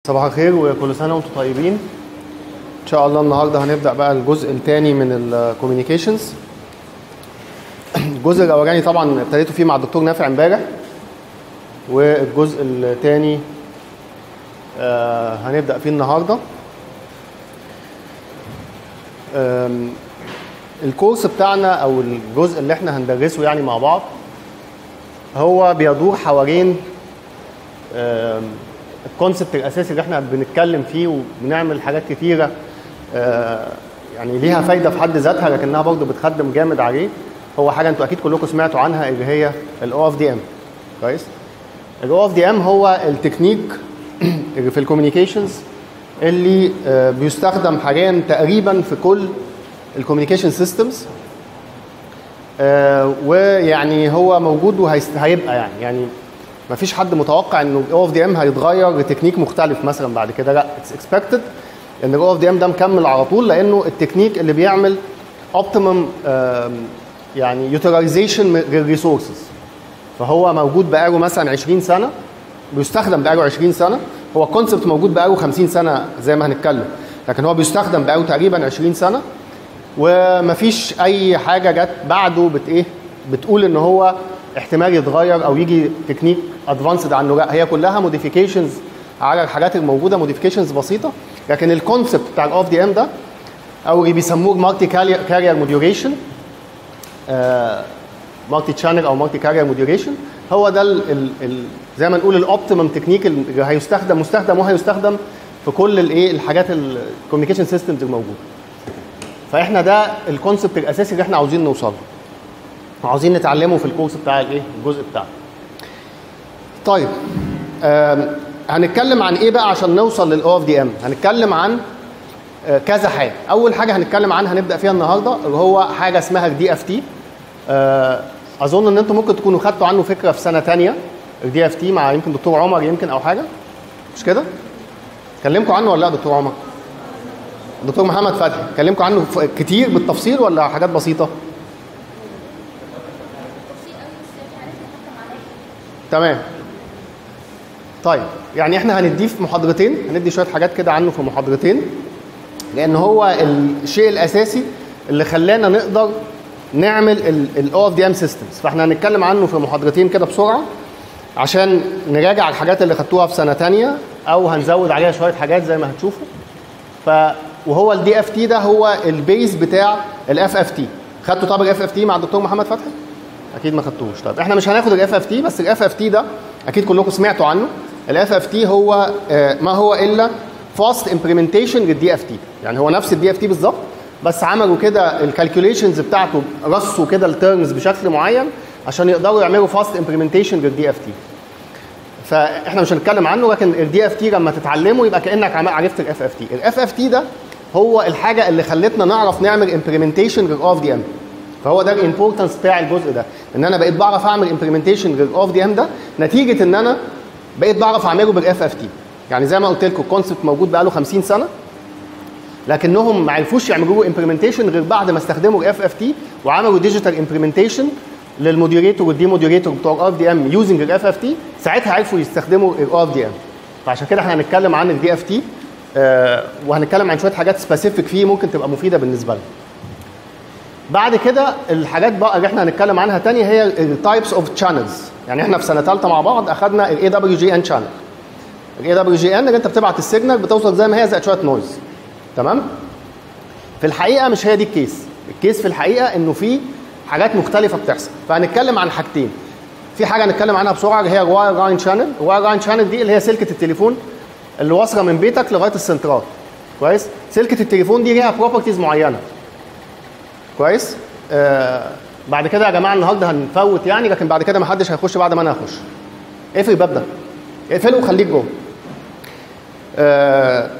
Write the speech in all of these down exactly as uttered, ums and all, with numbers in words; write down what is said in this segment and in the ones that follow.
صباح الخير وكل سنه وانتم طيبين. ان شاء الله النهارده هنبدا بقى الجزء الثاني من الكوميونيكيشنز. الجزء الاولاني طبعا ابتديتوا فيه مع الدكتور نافع امبارح، والجزء الثاني آه هنبدا فيه النهارده. الكورس بتاعنا او الجزء اللي احنا هندرسه يعني مع بعض هو بيدور حوالين الكونسبت الاساسي اللي احنا بنتكلم فيه، وبنعمل حاجات كتيره يعني ليها فايده في حد ذاتها، لكنها برضه بتخدم جامد عليه. هو حاجه انتوا اكيد كلكم سمعتوا عنها اللي هي الاو اف دي ام. كويس. الاو اف دي ام هو التكنيك اللي في الكوميونيكيشنز اللي بيستخدم حاليا تقريبا في كل الكوميونيكيشن سيستمز، ويعني هو موجود وهيبقى يعني يعني ما فيش حد متوقع انه الاو اف دي ام هيتغير لتكنيك مختلف مثلا بعد كده. لا، اتس اكسبكتد ان الاو اف دي ام ده مكمل على طول، لانه التكنيك اللي بيعمل اوبتيمم يعني يوتيلايزيشن للريسورسز. فهو موجود بقاله مثلا عشرين سنه، بيستخدم بقاله عشرين سنه. هو الكونسبت موجود بقاله خمسين سنه زي ما هنتكلم، لكن هو بيستخدم بقاله تقريبا عشرين سنه، ومفيش اي حاجه جت بعده بت ايه بتقول ان هو احتمال يتغير او يجي تكنيك ادفانسد عنه. لا، هي كلها موديفيكيشنز على الحاجات الموجوده، موديفيكيشنز بسيطه. لكن الكونسبت بتاع الاو اف دي ام ده او اللي بيسموه مالتي كارير موديوليشن، مالتي تشانل او مالتي كارير موديوليشن، هو ده ال ال زي ما نقول الاوبتيمم تكنيك اللي هيستخدم مستخدم وهيستخدم في كل الايه الحاجات الكوميونيكيشن سيستمز الموجوده. فاحنا ده الكونسبت الاساسي اللي احنا عاوزين نوصل له، وعاوزين نتعلمه في الكورس بتاع الايه الجزء بتاعنا. طيب هنتكلم عن ايه بقى عشان نوصل للاو اف دي ام؟ هنتكلم عن كذا حاجه. اول حاجه هنتكلم عنها هنبدا فيها النهارده اللي هو حاجه اسمها الدي اف تي. اظن ان انتم ممكن تكونوا خدتوا عنه فكره في سنه ثانيه، الدي اف تي، مع يمكن دكتور عمر يمكن او حاجه، مش كده؟ كلمكم عنه ولا لا دكتور عمر؟ دكتور محمد فتحي كلمكم عنه كتير بالتفصيل ولا حاجات بسيطه؟ تمام. طيب يعني احنا هنديه في محاضرتين، هندي شويه حاجات كده عنه في محاضرتين، لان هو الشيء الاساسي اللي خلانا نقدر نعمل الاو اف دي ام سيستمز. فاحنا هنتكلم عنه في محاضرتين كده بسرعه عشان نراجع الحاجات اللي خدتوها في سنه ثانيه، او هنزود عليها شويه حاجات زي ما هتشوفوا. ف وهو الدي اف تي ده هو البيز بتاع الاف اف تي. خدتوا طب الاف اف تي مع الدكتور محمد فتحي؟ اكيد ما خدتوش. طيب احنا مش هناخد الاف اف تي، بس الاف اف تي ده اكيد كلكم سمعتوا عنه. الاف اف تي هو ما هو الا فاست امبلمنتيشن للدي اف تي، يعني هو نفس الدي اف تي بالظبط، بس عملوا كده الكالكوليشنز بتاعته، رصوا كده التيرمز بشكل معين عشان يقدروا يعملوا فاست امبلمنتيشن للدي اف تي. فاحنا مش هنتكلم عنه، لكن الدي اف تي لما تتعلمه يبقى كانك عرفت الاف اف تي. الاف اف تي ده هو الحاجه اللي خلتنا نعرف نعمل امبلمنتيشن للاو اف دي ام. فهو ده الامبورتنس بتاع الجزء ده، ان انا بقيت بعرف اعمل امبلمنتيشن للاو اف دي ام ده نتيجه ان انا بقيت بعرف اعمله بالاف اف تي. يعني زي ما قلت لكم الكونسبت موجود بقاله خمسين سنه، لكنهم ما عرفوش يعملوا امبلمنتيشن غير بعد ما استخدموا الاف اف تي وعملوا ديجيتال امبلمنتيشن للموديوليتور والدي موديوليتور بتوع الاو اف دي ام يوزنج الاف اف تي. ساعتها عرفوا يستخدموا الاو اف دي ام. فعشان كده احنا هنتكلم عن الدي اف تي، آه وهنتكلم عن شويه حاجات سبيسيفيك فيه ممكن تبقى مفيده بالنسبه لنا. بعد كده الحاجات بقى اللي احنا هنتكلم عنها تاني هي التايبس اوف تشانلز. يعني احنا في سنه ثالثه مع بعض اخذنا الاي دبليو جي ان شانل. الاي دبليو جي ان اللي انت بتبعت السيجنال بتوصل زي ما هي زائد شويه نويز. تمام؟ في الحقيقه مش هي دي الكيس. الكيس في الحقيقه انه في حاجات مختلفه بتحصل. فهنتكلم عن حاجتين. في حاجه هنتكلم عنها بسرعه اللي هي الواير لاين شانل. الواير لاين شانل دي اللي هي سلكه التليفون اللي واصله من بيتك لغايه السنترال. كويس؟ سلكه التليفون دي ليها بروبرتيز معينه. كويس؟ آه بعد كده يا جماعه النهارده هنفوت يعني، لكن بعد كده ما حدش هيخش بعد ما انا اخش. اقفل الباب ده. اقفله وخليك جوه. آه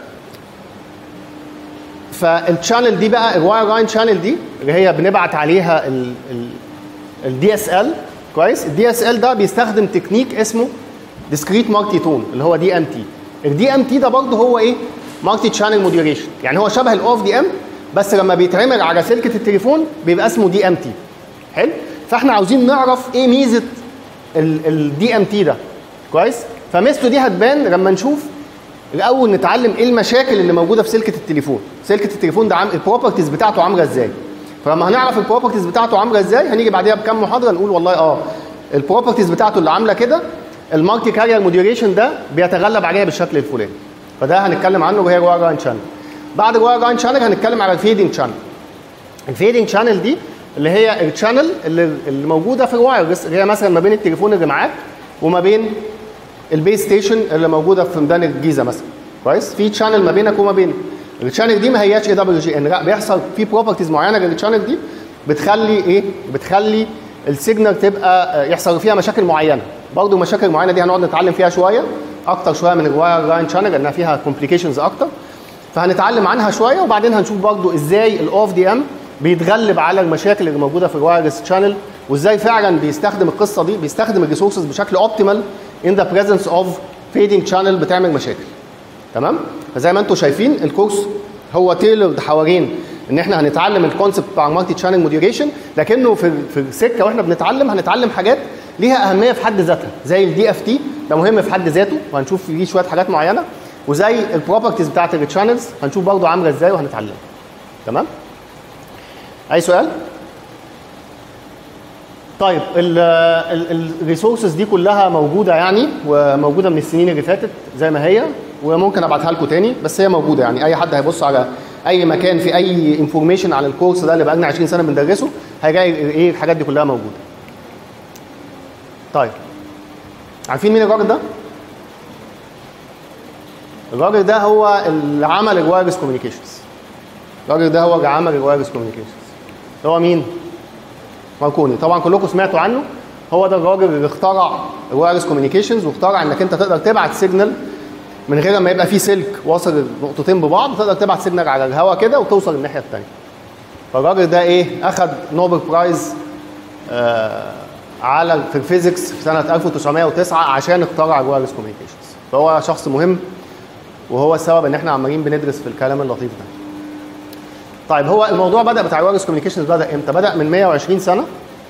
فالشانل دي بقى الواير لاين شانل دي اللي هي بنبعت عليها الدي اس ال. كويس؟ الدي اس ال ده بيستخدم تكنيك اسمه ديسكريت مالتي تون اللي هو دي ام تي. الدي ام تي ده برضه هو ايه؟ مالتي تشانل موديوليشن. يعني هو شبه الاو اف دي ام، بس لما بيتعمل على سلكه التليفون بيبقى اسمه دي ام تي. حلو؟ فاحنا عاوزين نعرف ايه ميزه الدي ام تي ده. كويس؟ فميزته دي هتبان لما نشوف الاول نتعلم ايه المشاكل اللي موجوده في سلكه التليفون. سلكه التليفون ده عم البروبرتيز بتاعته عامله ازاي. فلما هنعرف البروبرتيز بتاعته عامله ازاي هنيجي بعديها بكام محاضره نقول والله اه البروبرتيز بتاعته اللي عامله كده المالتي كارير موديوليشن ده بيتغلب عليها بالشكل الفلاني. فده هنتكلم عنه وهي واير لاين شانل. بعد الواير لاين شانل هنتكلم على الفيدنج شانل. الفيدنج شانل دي اللي هي الشانل اللي, اللي موجوده في الوايرلس اللي هي مثلا ما بين التليفون اللي معاك وما بين البيس ستيشن اللي موجوده في ميدان الجيزه مثلا. كويس؟ في شانل ما بينك وما بينه. الشانل دي ما هياش اي دبليو جي ان، لا بيحصل في بروبرتيز معينه للشانل دي بتخلي ايه؟ بتخلي السيجنال تبقى يحصل فيها مشاكل معينه. برضه مشاكل معينه دي هنقعد نتعلم فيها شويه اكتر شويه من الواير لاين شانل لانها فيها كومبليكيشنز اكتر. فهنتعلم عنها شويه وبعدين هنشوف برضه ازاي الاوف دي ام بيتغلب على المشاكل اللي موجوده في الوايرلس شانل وازاي فعلا بيستخدم القصه دي بيستخدم الريسورسز بشكل اوبتيمال ان ذا بريزنس اوف فيدنج شانل بتعمل مشاكل. تمام؟ فزي ما انتم شايفين الكورس هو تيلرد حوالين ان احنا هنتعلم الكونسبت بتاع المالتي شانل موديوليشن، لكنه في في السكه واحنا بنتعلم هنتعلم حاجات ليها اهميه في حد ذاتها زي الدي اف تي ده مهم في حد ذاته وهنشوف فيه شويه حاجات معينه، وزي البروبرتيز بتاعت الشانلز هنشوف برضه عامله ازاي وهنتعلم. تمام؟ اي سؤال؟ طيب الريسورسز دي كلها موجوده يعني وموجوده من السنين اللي فاتت زي ما هي وممكن ابعتها لكم تاني بس هي موجوده يعني اي حد هيبص على اي مكان في اي انفورميشن عن الكورس ده اللي بقى لنا عشرين سنه بندرسه هيلاقي ايه الحاجات دي كلها موجوده. طيب عارفين مين الراجل ده؟ الراجل ده هو اللي عمل الوايرلس كوميونيكيشنز. الراجل ده هو اللي عمل الوايرلس كوميونيكيشنز. هو مين؟ ماركوني. طبعا كلكم سمعتوا عنه. هو ده الراجل اللي اخترع الوايرلس كوميونيكيشنز واخترع انك انت تقدر تبعت سيجنال من غير ما يبقى في سلك واصل النقطتين ببعض، تقدر تبعت سيجنال على الهواء كده وتوصل للناحيه الثانيه. فالراجل ده ايه؟ اخذ نوبل برايز آه على في الفيزيكس في سنه ألف وتسعمائة وتسعة عشان اخترع الوايرلس كوميونيكيشنز. فهو شخص مهم وهو السبب ان احنا عمالين بندرس في الكلام اللطيف ده. طيب هو الموضوع بدا بتاع الوايرلس كوميونيكيشنز بدا امتى؟ بدا من مائة وعشرين سنه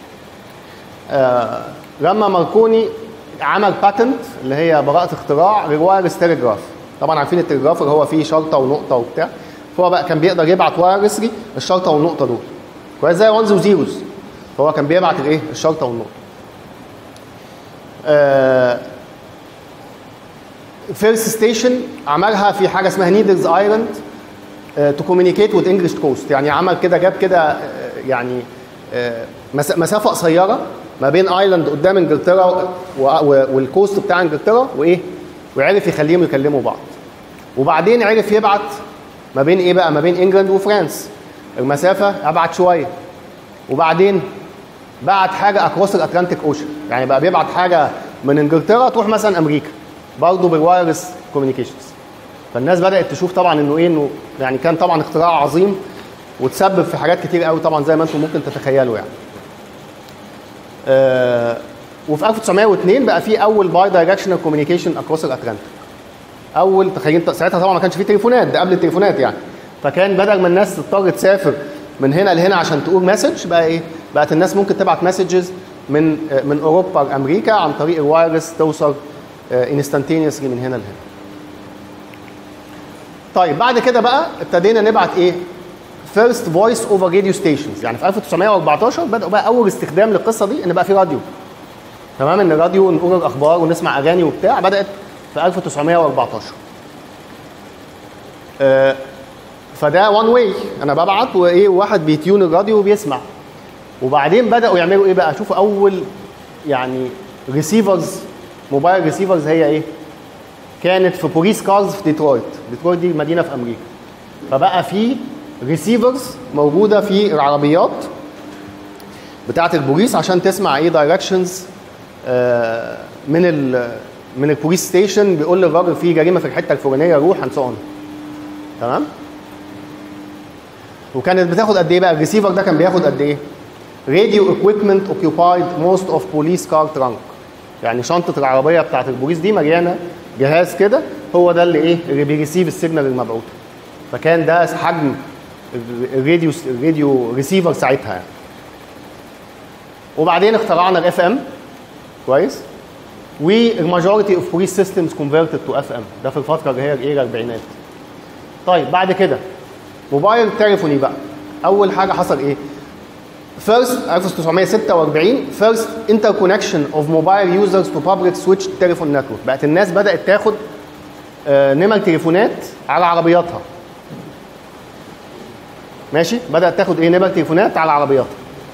آه لما ماركوني عمل باتنت اللي هي براءه اختراع للوايرلس تليجراف. طبعا عارفين التليجراف اللي هو فيه شرطه ونقطه وبتاع، فهو بقى كان بيقدر يبعت وايرلسلي الشرطه والنقطه دول. كويس؟ زي وانز وزيروز. فهو كان بيبعت الايه؟ الشرطه والنقطه. آه فيرست ستيشن عملها في حاجه اسمها نيدلز ايلاند تو كوميونيكيت وذ انجلش كوست. يعني عمل كده جاب كده يعني آه مسافه قصيره ما بين ايلاند قدام انجلترا والكوست بتاع انجلترا وايه؟ وعرف يخليهم يكلموا بعض. وبعدين عرف يبعت ما بين ايه بقى؟ ما بين انجلاند وفرنسا. المسافه ابعد شويه. وبعدين بعت حاجه اكروس الاتلانتيك اوشن، يعني بقى بيبعت حاجه من انجلترا تروح مثلا امريكا برضه بالوايرلس كوميونيكيشنز. فالناس بدات تشوف طبعا انه ايه انه يعني كان طبعا اختراع عظيم وتسبب في حاجات كتير قوي طبعا زي ما انتم ممكن تتخيلوا يعني. آه وفي ألف وتسعمائة واثنين بقى في اول باي دايركشنال كوميونيكيشن اكروس الاتلانتيك. اول تخيل ساعتها طبعا ما كانش في تليفونات، ده قبل التليفونات يعني. فكان بدل ما الناس تضطر تسافر من هنا لهنا عشان تقول مسج بقى ايه؟ بقت الناس ممكن تبعت مسجز من من اوروبا لامريكا عن طريق الوايرلس توصل انستانتينيوسلي من هنا لهنا. طيب بعد كده بقى ابتدينا نبعت ايه؟ فيرست فويس اوفر راديو ستيشنز. يعني في ألف وتسعمائة وأربعتاشر بدأوا بقى اول استخدام للقصه دي ان بقى في راديو. تمام؟ ان الراديو نقول الاخبار ونسمع اغاني وبتاع بدأت في ألف وتسعمائة وأربعتاشر. آه فده وان واي، انا ببعت وايه واحد بيتيون الراديو وبيسمع. وبعدين بداوا يعملوا ايه بقى؟ شوفوا اول يعني ريسيفرز موبايل ريسيفرز هي ايه؟ كانت في بوليس كارز في ديترويت. ديترويت دي مدينه في امريكا. فبقى في ريسيفرز موجوده في العربيات بتاعه البوليس عشان تسمع ايه دايركشنز آه من ال من البوليس ستيشن بيقول للراجل في جريمه في الحته الفلانيه روح اند سو اون. تمام؟ وكانت بتاخد قد ايه بقى؟ الريسيفر ده كان بياخد قد ايه؟ راديو اكويبمنت اوكيوبايد موست اوف بوليس كار ترانك. يعني شنطه العربيه بتاعت البوليس دي مليانه جهاز كده هو ده اللي ايه؟ اللي بيريسيف السيجنال المبعوثه. فكان ده حجم الراديو الراديو ريسيفر ساعتها يعني. وبعدين اخترعنا الاف ام. كويس؟ والماجورتي اوف بوليس سيستمز كونفرتد تو اف ام، ده في الفتره اللي هي الايه الاربعينات. طيب بعد كده موبايل تليفوني بقى، اول حاجه حصل ايه؟ فيرست ألف وتسعمية ستة وأربعين فيرست انتر كونكشن اوف موبايل يوزرز تو بابليك سويتش تليفون نتورك، بقت الناس بدات تاخد آه نمر تليفونات على عربياتها. ماشي؟ بدات تاخد ايه؟ نمر تليفونات على عربياتها.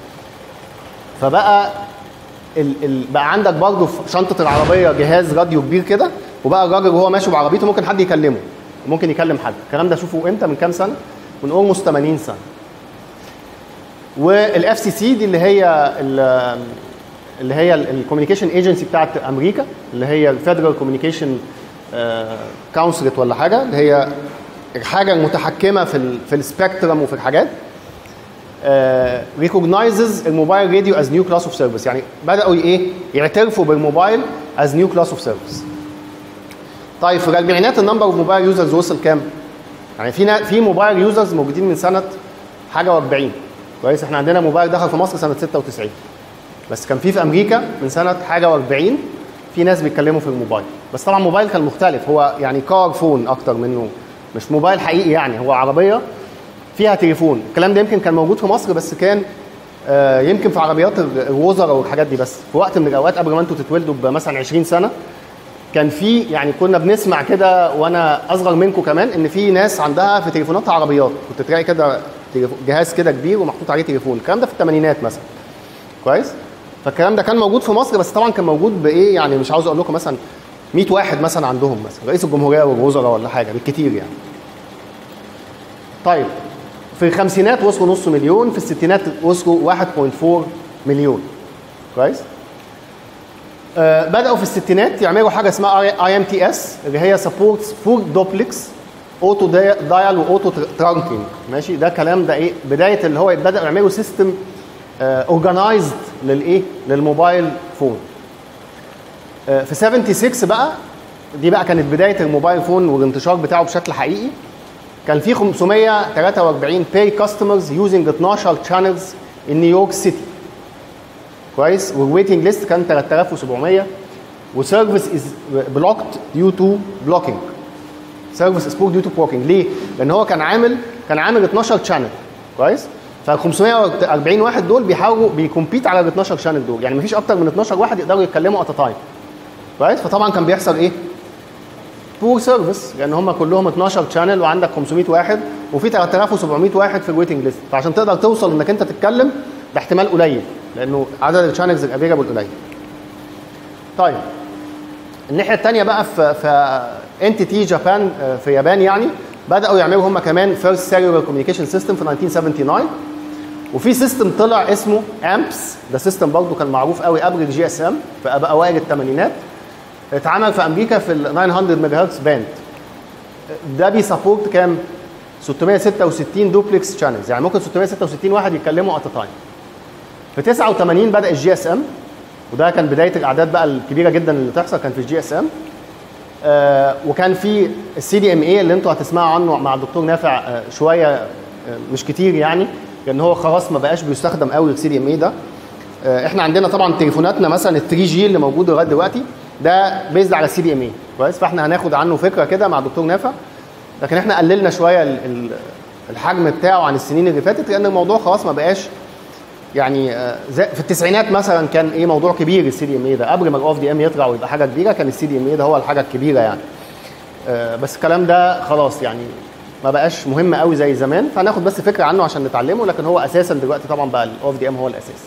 فبقى ال ال بقى عندك برضه في شنطه العربيه جهاز راديو كبير كده، وبقى الراجل وهو ماشي بعربيته ممكن حد يكلمه، ممكن يكلم حد. الكلام ده شوفوا امتى؟ من كام سنه؟ من اولموست ثمانين سنه. والاف سي سي دي اللي هي اللي هي الكوميونيكيشن ايجنسي بتاعت امريكا، اللي هي الفيدرال كوميونيكيشن كونسلت ولا حاجه، اللي هي الحاجه المتحكمه في ال في السبيكترم وفي الحاجات. ريكوجنايزز الموبايل راديو از نيو كلاس اوف سيرفيس، يعني بداوا ايه؟ يعترفوا بالموبايل از نيو كلاس اوف سيرفيس. طيب في الاربعينات النمبر اوف موبايل يوزرز وصل كام؟ يعني في في موبايل يوزرز موجودين من سنه حاجه وأربعين. كويس؟ احنا عندنا موبايل دخل في مصر سنه ستة وتسعين، بس كان في في امريكا من سنه حاجه وأربعين في ناس بيتكلموا في الموبايل. بس طبعا الموبايل كان مختلف، هو يعني كار فون اكتر منه، مش موبايل حقيقي، يعني هو عربيه فيها تليفون. الكلام ده يمكن كان موجود في مصر، بس كان آه يمكن في عربيات الوزراء والحاجات دي. بس في وقت من الاوقات قبل ما انتوا تتولدوا بمثلا عشرين سنه كان في، يعني كنا بنسمع كده وانا اصغر منكم كمان، ان في ناس عندها في تليفوناتها عربيات، كنت تلاقي كده جهاز كده كبير ومحطوط عليه تليفون. الكلام ده في الثمانينات مثلا. كويس؟ فالكلام ده كان موجود في مصر، بس طبعا كان موجود بايه؟ يعني مش عاوز اقول لكم مثلا مية واحد مثلا عندهم، مثلا رئيس الجمهوريه والوزراء ولا حاجه بالكتير يعني. طيب في الخمسينات وصلوا نص مليون، في الستينات وصلوا واحد فاصلة أربعة مليون. كويس؟ آه بداوا في الستينات يعملوا حاجه اسمها اي ام تي اس، اللي هي سبورتس فور دوبلكس اوتو دايل واوتو ترانكينج. ماشي؟ ده كلام ده ايه؟ بدايه اللي هو بداوا يعملوا سيستم اورجنايزد آه للايه؟ للموبايل فون. آه في ستة وسبعين بقى، دي بقى كانت بدايه الموبايل فون والانتشار بتاعه بشكل حقيقي. كان في خمسمية وتلاتة وأربعين باي كاستمرز يوزنج اتناشر شانلز ان نيويورك سيتي. كويس؟ والويتنج ليست كان تلاتة آلاف وسبعمية، وسيرفيس از بلوكد ديو تو بلوكينج. سيرفيس از بلوكد ديو تو بلوكينج. ليه؟ لان هو كان عامل كان عامل اتناشر شانل. كويس؟ فال خمسمية وأربعين واحد دول بيحاولوا بيكمبيت على ال اتناشر شانل دول، يعني مفيش اكتر من اتناشر واحد يقدروا يتكلموا ات تايم. كويس؟ فطبعا كان بيحصل ايه؟ بور سيرفيس، لان هم كلهم اتناشر شانل وعندك خمسمية واحد وفي تلاتة آلاف وسبعمية واحد في الويتنج ليست، فعشان تقدر توصل انك انت تتكلم ده احتمال قليل، لانه عدد الشانلز الافيلابل قليل. طيب الناحيه الثانيه بقى في في انتيتي جابان في اليابان، يعني بداوا يعملوا هم كمان فيرست سيلولار كوميونيكيشن سيستم في تسعة آلاف وتسعمية وسبعة وسبعين، وفي سيستم طلع اسمه امبس. ده سيستم برضه كان معروف قوي قبل الجي اس ام في اوائل الثمانينات. اتعمل في امريكا في ال تسعمية ميجا هرتز باند. ده بيسابورت كام؟ ستمية وستة وستين دوبلكس شانلز، يعني ممكن ستمية وستة وستين واحد يتكلموا ات تايم. في تسعة وثمانين بدا الجي اس ام، وده كان بدايه الاعداد بقى الكبيره جدا اللي تحصل كان في الجي اس ام. آه وكان في السي دي ام اي اللي انتوا هتسمعوا عنه مع الدكتور نافع آه شويه، آه مش كتير يعني، لان هو خلاص ما بقاش بيستخدم قوي السي دي ام اي ده. آه احنا عندنا طبعا تليفوناتنا مثلا ال ثري جي اللي موجود لغايه دلوقتي ده بيزد على السي دي ام اي. كويس؟ فاحنا هناخد عنه فكره كده مع الدكتور نافع، لكن احنا قللنا شويه الحجم بتاعه عن السنين اللي فاتت، لان الموضوع خلاص ما بقاش يعني في التسعينات مثلا كان ايه موضوع كبير السي دي ام اي ده، قبل ما الاو اف دي ام يطلع ويبقى حاجه كبيره كان السي دي ام اي ده هو الحاجه الكبيره يعني. بس الكلام ده خلاص يعني ما بقاش مهم قوي زي زمان، فهناخد بس فكره عنه عشان نتعلمه، لكن هو اساسا دلوقتي طبعا بقى الاو اف دي ام هو الاساس.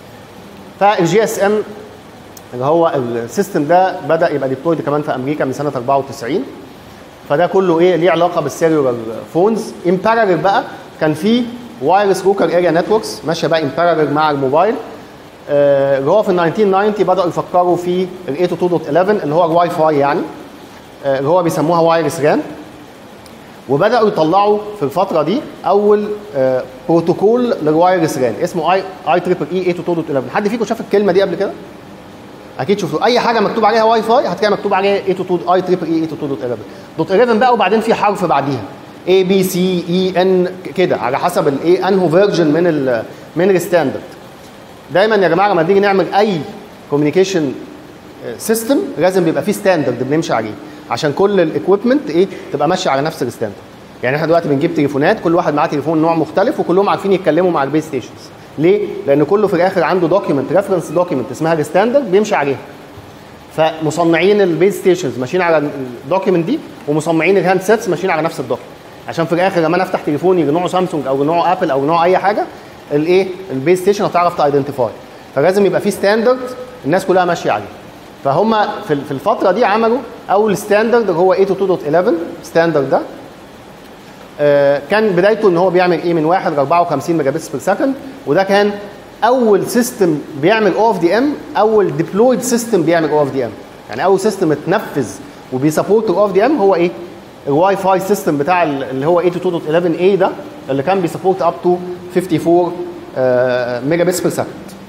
فالجي اس ام اللي هو السيستم ده بدا يبقى ديبلويد كمان في امريكا من سنه أربعة وتسعين. فده كله ايه ليه علاقه بالسيلولار فونز. ان بارالل بقى كان في وايرلس لوكال اريا نتوركس ماشيه بقى ان بارالل مع الموبايل. آه اللي هو في ال تسعة عشر تسعين بداوا يفكروا في ال ثمانية تو اتنين دوت إحداشر اللي هو الواي فاي يعني، آه اللي هو بيسموها وايرلس ران. وبداوا يطلعوا في الفتره دي اول آه بروتوكول للوايرلس ران اسمه اي اي تريبل اي ثمانية تو اتنين دوت إحداشر. حد فيكم شاف الكلمه دي قبل كده؟ اكيد شفتوا اي حاجه مكتوب عليها واي فاي هتلاقي مكتوب عليها اي تريبل اي ثمانية تو اتنين دوت إحداشر دوت إحداشر بقى، وبعدين في حرف بعديها اي بي سي اي ان كده على حسب الايه انهو فيرجن من ال من الستاندرد. دايما يا جماعه لما نيجي نعمل اي كوميونيكيشن سيستم لازم بيبقى فيه ستاندرد بنمشي عليه عشان كل الاكويبمنت ايه تبقى ماشيه على نفس الستاندرد. يعني احنا دلوقتي بنجيب تليفونات كل واحد معاه تليفون نوع مختلف وكلهم عارفين يتكلموا مع البيس ستيشنز. ليه؟ لان كله في الاخر عنده دوكيمنت ريفرنس دوكيمنت اسمها الستاندرد بيمشي عليها. فمصنعين البيس ستيشنز ماشيين على الدوكيمنت دي ومصنعين الهاند سيتس ماشيين على نفس الدوكيمنت عشان في الاخر لما انا افتح تليفوني نوع سامسونج او نوع ابل او نوع اي حاجه الايه البيس ستيشن هتعرف تايدنتيفاي. فلازم يبقى في ستاندرد الناس كلها ماشيه عليه. فهم في في الفتره دي عملوا اول ستاندرد اللي هو ثمانية اتنين دوت واحد واحد ستاندرد ده. آه كان بدايته ان هو بيعمل ايه من واحد ل أربعة وخمسين ميجا بتس بير سكند وده كان اول سيستم بيعمل او اف دي ام اول ديبلويد سيستم بيعمل او اف دي ام. يعني اول سيستم اتنفذ وبيسبورت الاو اف دي ام هو ايه؟ الواي فاي سيستم بتاع اللي هو ثمانية اتنين دوت واحد واحد اي ده اللي كان بيسبورت اب تو خمسة وخمسين ميجا بتس بير سكند.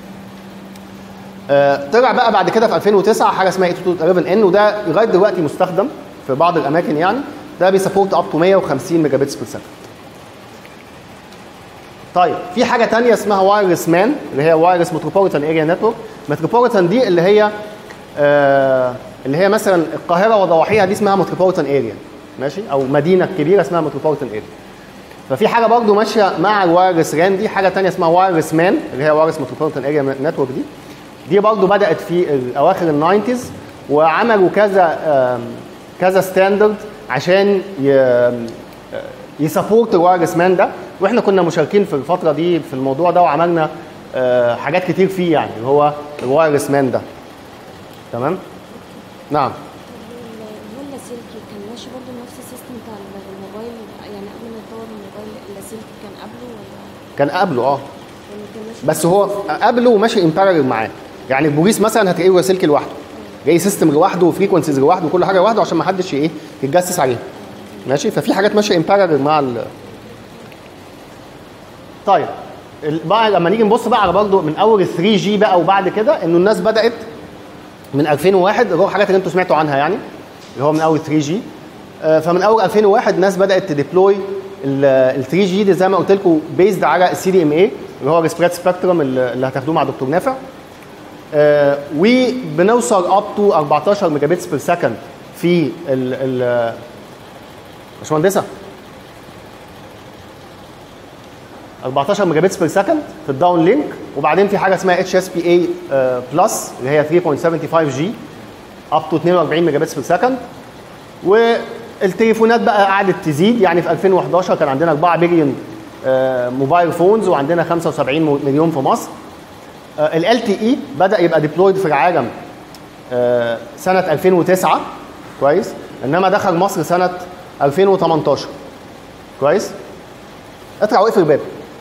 آه طلع بقى بعد كده في ألفين وتسعة حاجه اسمها ثمانية اتنين دوت واحد واحد ان وده لغايه دلوقتي مستخدم في بعض الاماكن. يعني ده بيسبورت اب تو مية وخمسين ميجا بتس بير سكند. طيب في حاجه ثانيه اسمها وايرلس مان اللي هي وايرلس متروبوليتان اريا نتورك. متروبوليتان دي اللي هي آه اللي هي مثلا القاهره وضواحيها دي اسمها متروبوليتان اريا ماشي او مدينه كبيره اسمها متروبوليتان اريا. ففي حاجه برضو ماشيه مع الوايرلس ران دي حاجه ثانيه اسمها وايرلس مان اللي هي وايرلس متروبوليتان اريا نتورك دي. دي برضو بدات في اواخر الناينتيز وعملوا كذا كذا ستاندرد عشان يسابورت الوايرلس مان ده واحنا كنا مشاركين في الفتره دي في الموضوع ده وعملنا حاجات كتير فيه يعني اللي هو الوايرلس مان ده. تمام؟ نعم. هو اللاسلكي كان ماشي برضه نفس السيستم بتاع الموبايل يعني قبل ما يتطور الموبايل اللاسلكي كان قبله ولا؟ كان قبله اه. بس هو قبله وماشي امبارل معاه. يعني البوليس مثلا هتلاقيه لاسلكي لوحده. جاي سيستم لوحده وفريكونسيز لوحده وكل حاجه لوحده عشان ما حدش ايه يتجسس عليه. ماشي؟ ففي حاجات ماشيه امبارل مع ال طيب بقى لما نيجي نبص بقى على برضه من اول ال ثري جي بقى وبعد كده انه الناس بدات من ألفين وواحد اللي هو الحاجات اللي انتم سمعتوا عنها يعني اللي هو من اول ثري جي. فمن اول ألفين وواحد الناس بدات تديبلوي ال ثري جي دي زي ما قلت لكم بيزد على السي دي ام اي اللي هو السبريد سبيكترم اللي هتاخدوه مع دكتور نافع. وبنوصل اب تو أربعتاشر ميجا بتس بير سكند في ال ال باشمهندسه أربعتاشر ميجا بتس بير سكند في الداون لينك وبعدين في حاجه اسمها اتش اس بي اي بلس اللي هي ثري بوينت سفن فايف جي اب تو اتنين وأربعين ميجا بتس بير سكند. والتليفونات بقى قعدت تزيد يعني في ألفين وحداشر كان عندنا أربعة بليون موبايل فونز وعندنا خمسة وسبعين مليون في مصر. ال تي اي بدا يبقى ديبلويد في العالم سنه ألفين وتسعة كويس انما دخل مصر سنه ألفين وتمنتاشر كويس. اطلع واقفل الباب.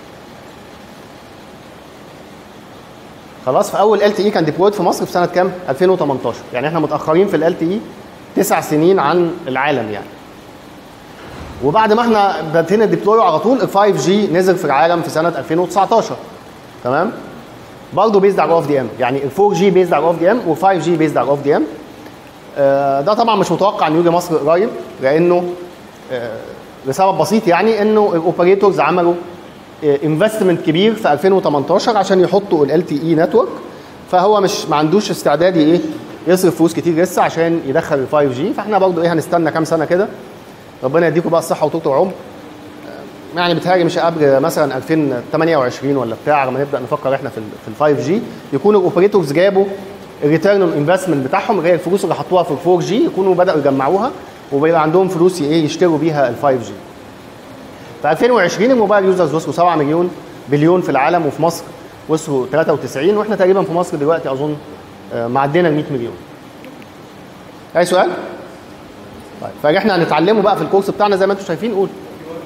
خلاص في اول ال تي اي كان ديبلويد في مصر في سنه كام؟ ألفين وتمنتاشر. يعني احنا متاخرين في ال تي اي تسع سنين عن العالم يعني. وبعد ما احنا بدينا ديبلوي على طول ال فايف جي نزل في العالم في سنه ألفين وتسعتاشر. تمام؟ برضه بيزد على الاو اف دي ام يعني ال فور جي بيزد على الاو اف دي ام وال فايف جي بيزد على الاو اف دي ام. ده طبعا مش متوقع انه يجي مصر قريب لانه آه لسبب بسيط يعني انه الاوبريتورز عملوا انفستمنت كبير في ألفين وتمنتاشر عشان يحطوا ال تي اي نتورك فهو مش ما عندوش استعداد ايه يصرف فلوس كتير لسه عشان يدخل ال فايف جي. فاحنا برضه ايه هنستنى كام سنه كده ربنا يديكم بقى الصحه وطول العمر. يعني بتهيألي مش قبل مثلا ألفين وتمنية وعشرين ولا بتاع لما نبدا نفكر احنا في في ال فايف جي يكونوا الاوبريتورز جابوا الريتيرن انفستمنت بتاعهم غير الفلوس اللي حطوها في ال فور جي يكونوا بداوا يجمعوها وبيبقى عندهم فلوس ايه يشتروا بيها ال فايف جي. في ألفين وعشرين الموبايل يوزرز وصلوا سبعة مليون بليون في العالم وفي مصر وصلوا تلاتة وتسعين واحنا تقريبا في مصر دلوقتي اظن معدينا ال مية مليون. اي سؤال؟ طيب فاحنا هنتعلمه بقى في الكورس بتاعنا زي ما انتم شايفين. قول.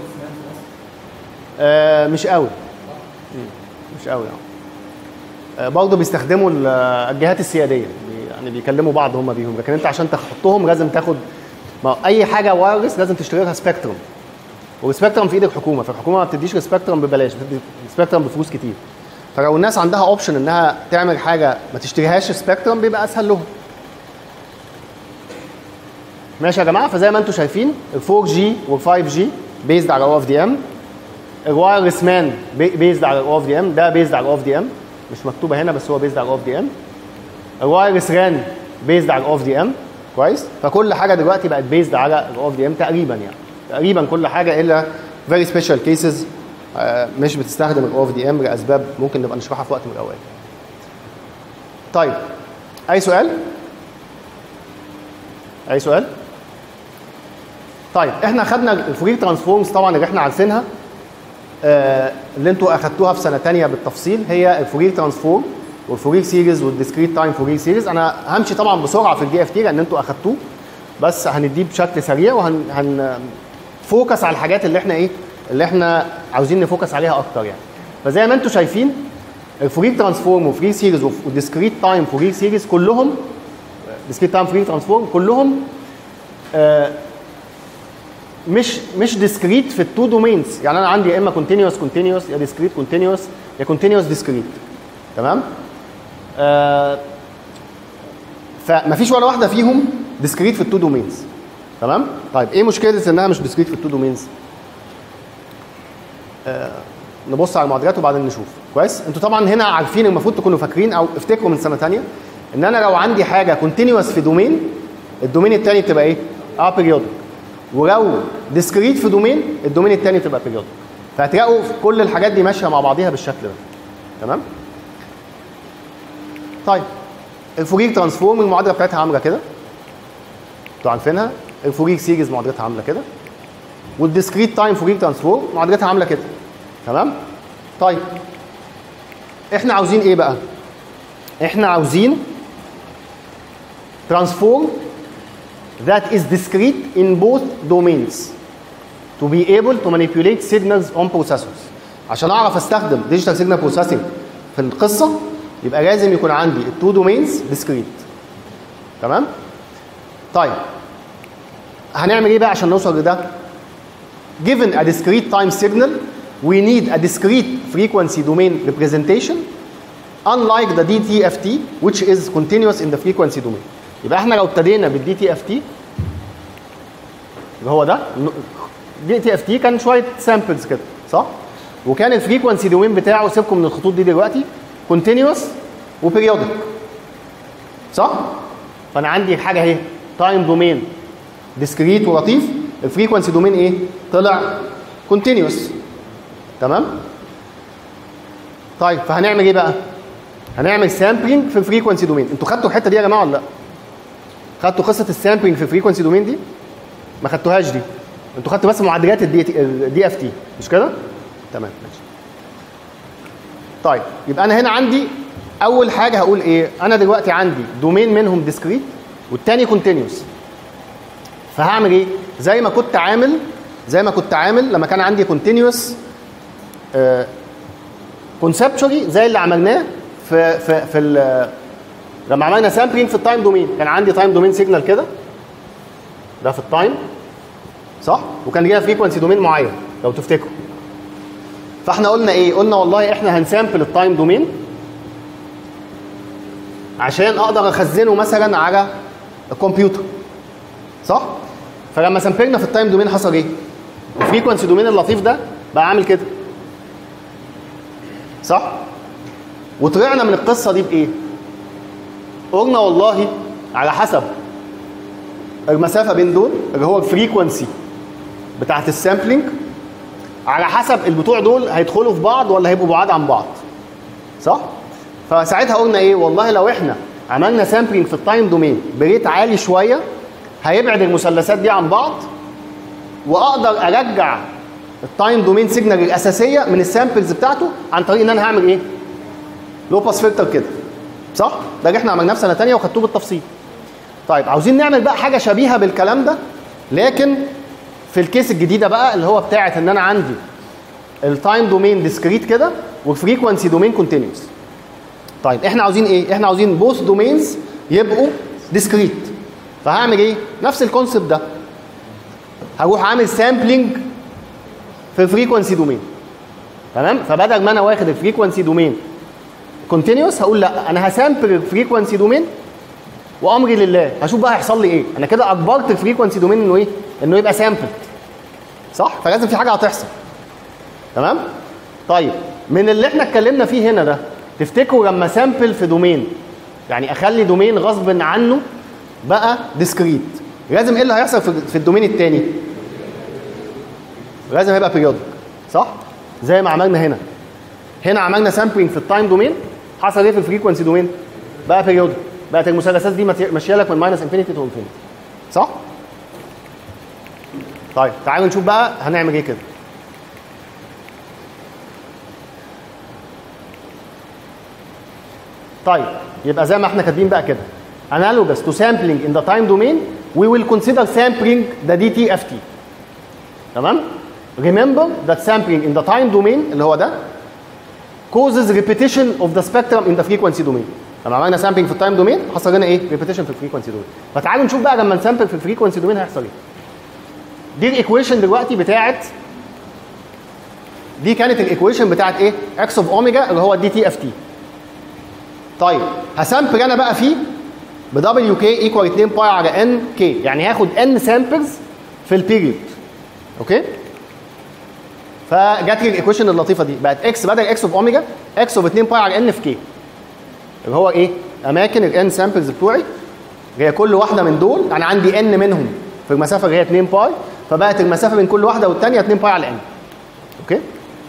آه مش قوي. مش قوي يعني. آه برضه بيستخدموا الجهات السياديه يعني بيكلموا بعض هم بيهم لكن انت عشان تحطهم لازم تاخد ما اي حاجه وايرلس لازم تشتري لها سبيكتروم والسبيكتروم في ايد الحكومه فالحكومه ما بتديش السبيكتروم ببلاش بتدي السبيكتروم بفلوس كتير. فلو الناس عندها اوبشن انها تعمل حاجه ما تشتريهاش سبيكتروم بيبقى اسهل لهم. ماشي يا جماعه. فزي ما انتم شايفين ال فور جي وال فايف جي بيزد على او اف دي ام. الوايرلس مان بيزد على الاو اف دي ام ده بيزد على الاو اف دي ام مش مكتوبه هنا بس هو بيزد على الاو اف دي ام. الوايرلس ران بيزد على الاو اف دي ام كويس. فكل حاجه دلوقتي بقت بيزد على الاو اف دي ام تقريبا، يعني تقريبا كل حاجه الا فيري سبيشال كيسز مش بتستخدم الاو اف دي ام لاسباب ممكن نبقى نشرحها في وقت من الاوقات. طيب اي سؤال؟ اي سؤال؟ طيب احنا خدنا الفورير ترانسفورمز طبعا اللي احنا عارفينها آه اللي انتوا اخدتوها في سنه ثانيه بالتفصيل، هي الفورير ترانسفورم والفورير سيريز والديسكريت تايم فورير سيريز. انا همشي طبعا بسرعه في الدي اف تي لان انتوا اخدتوه، بس هنديه بشكل سريع وهن هن فوكس على الحاجات اللي احنا ايه اللي احنا عاوزين نفوكس عليها اكتر يعني. فزي ما انتوا شايفين الفورير ترانسفورم وفورير سيريز والديسكريت تايم فورير سيريز كلهم ديسكريت تايم فورير ترانسفورم كلهم آه مش مش ديسكريت في التو دومينز. يعني انا عندي يا اما كونتينوس كونتينوس يا ديسكريت كونتينوس يا كونتينوس ديسكريت. تمام؟ آه فمفيش ولا واحده فيهم ديسكريت في التو دومينز. تمام؟ طيب ايه مشكله انها مش ديسكريت في التو دومينز؟ آه نبص على المعادلات وبعدين نشوف. كويس؟ انتوا طبعا هنا عارفين، المفروض تكونوا فاكرين او افتكروا من سنه ثانيه ان انا لو عندي حاجه كونتينوس في دومين، الدومين الثاني بتبقى ايه؟ اه بيريودك. ولو ديسكريت في دومين، الدومين الثاني تبقى بيريودك. فهتلاقوا كل الحاجات دي ماشيه مع بعضيها بالشكل ده. تمام؟ طيب الفورير ترانسفورم المعادله بتاعتها عامله كده. انتوا عارفينها. الفورير سيريز معادلتها عامله كده. والديسكريت تايم فورير ترانسفورم معادلتها عامله كده. تمام؟ طيب احنا عاوزين ايه بقى؟ احنا عاوزين ترانسفورم that is discrete in both domains to be able to manipulate signals on processors. عشان اعرف استخدم digital signal processing في القصه يبقى لازم يكون عندي التو دومينز discrete. تمام؟ طيب هنعمل ايه بقى عشان نوصل لده؟ given a discrete time signal we need a discrete frequency domain representation unlike the دي تي اف تي which is continuous in the frequency domain. يبقى احنا لو ابتدينا بالدي تي اف تي اللي هو ده، دي تي اف تي كان شويه سامبلز كده صح؟ وكان الفريكونسي دومين بتاعه، سيبكم من الخطوط دي دلوقتي، كونتينوس وبيريودك صح؟ فانا عندي حاجه اهي تايم دومين ديسكريت ولطيف، الفريكونسي دومين ايه؟ طلع كونتينوس. تمام؟ طيب فهنعمل ايه بقى؟ هنعمل سامبلينج في الفريكونسي دومين. انتوا خدتوا الحته دي يا جماعه ولا لا؟ خدتوا قصه السامبلينج في الفريكونسي دومين دي؟ ما خدتوهاش دي. انتوا خدتوا بس معادلات الدي اف تي مش كده؟ تمام ماشي. طيب يبقى انا هنا عندي اول حاجه هقول ايه؟ انا دلوقتي عندي دومين منهم ديسكريت والتاني كونتينوس. فهعمل ايه؟ زي ما كنت عامل زي ما كنت عامل لما كان عندي كونتينوس كونسبشولي زي اللي عملناه في في في لما عملنا سامبلينج في التايم دومين. كان عندي تايم دومين سيجنال كده ده في التايم صح؟ وكان ليها فريكونسي دومين معين لو تفتكروا. فاحنا قلنا ايه؟ قلنا والله احنا هنسامبل التايم دومين عشان اقدر اخزنه مثلا على الكمبيوتر صح؟ فلما سامبلنا في التايم دومين حصل ايه؟ الفريكونسي دومين اللطيف ده بقى عامل كده صح؟ وطلعنا من القصه دي بايه؟ قلنا والله على حسب المسافه بين دول اللي هو الفريكونسي بتاعت السامبلينج، على حسب البتوع دول هيدخلوا في بعض ولا هيبقوا بعاد عن بعض صح؟ فساعتها قلنا ايه؟ والله لو احنا عملنا سامبلينج في التايم دومين بريت عالي شويه هيبعد المثلثات دي عن بعض، واقدر ارجع التايم دومين سيجنال الاساسيه من السامبلز بتاعته عن طريق ان انا هعمل ايه؟ لو باس فلتر كده صح؟ ده اللي احنا عملناه في سنه ثانيه وخدتوه بالتفصيل. طيب عاوزين نعمل بقى حاجه شبيهه بالكلام ده لكن في الكيس الجديده بقى اللي هو بتاعت ان انا عندي التايم دومين ديسكريت كده والفريكونسي دومين كونتينوس. طيب احنا عاوزين ايه؟ احنا عاوزين بوث دومينز يبقوا ديسكريت. فهعمل ايه؟ نفس الكونسبت ده. هروح عامل سامبلينج في الفريكونسي دومين. تمام؟ فبدل ما انا واخد الفريكونسي دومين كونتينوس هقول لا انا هسامبل الفريكونسي دومين وامري لله هشوف بقى هيحصل لي ايه. انا كده اجبرت الفريكونسي دومين انه ايه؟ انه يبقى سامبل صح؟ فلازم في حاجه هتحصل. تمام؟ طيب من اللي احنا اتكلمنا فيه هنا ده تفتكروا لما سامبل في دومين يعني اخلي دومين غصب عنه بقى ديسكريت، لازم ايه اللي هيحصل في الدومين الثاني؟ لازم هيبقى بيريودك، صح؟ زي ما عملنا هنا. هنا عملنا سامبلينج في التايم دومين، حصل ايه في الفريكونسي دومين؟ بقى بيريودك، بقت المثلثات دي ماشيه لك من ماينس انفينيتي تو انفينيتي، صح؟ طيب تعالوا نشوف بقى هنعمل ايه كده. طيب يبقى زي ما احنا كاتبين بقى كده analogous to sampling in the time domain we will consider sampling the دي تي اف تي. تمام؟ remember that sampling in the time domain اللي هو ده causes repetition of the spectrum in the frequency domain. لما عملنا sampling في التايم دومين حصل لنا ايه؟ repetition في الفريكونسي دومين. فتعالوا نشوف بقى لما نسامبل في الفريكونسي دومين هيحصل ايه. دي الايكويشن دلوقتي بتاعت دي كانت الايكويشن بتاعت ايه؟ اكس اوف اوميجا اللي هو الدي تي اف تي. طيب هسامبل انا بقى فيه ب دبليو كي ايكوال اتنين باي على ان كي، يعني هاخد ان سامبلز في البيريود. اوكي؟ فجات لي الايكويشن اللطيفه دي، بقت اكس بدل اكس اوف اوميجا اكس اوف اتنين باي على ان في كي. اللي هو ايه؟ اماكن الان سامبلز بتوعي هي كل واحده من دول انا عندي ان منهم في المسافه اللي هي اتنين باي، فبقت المسافه بين كل واحده والثانيه اتنين باي على ان. اوكي؟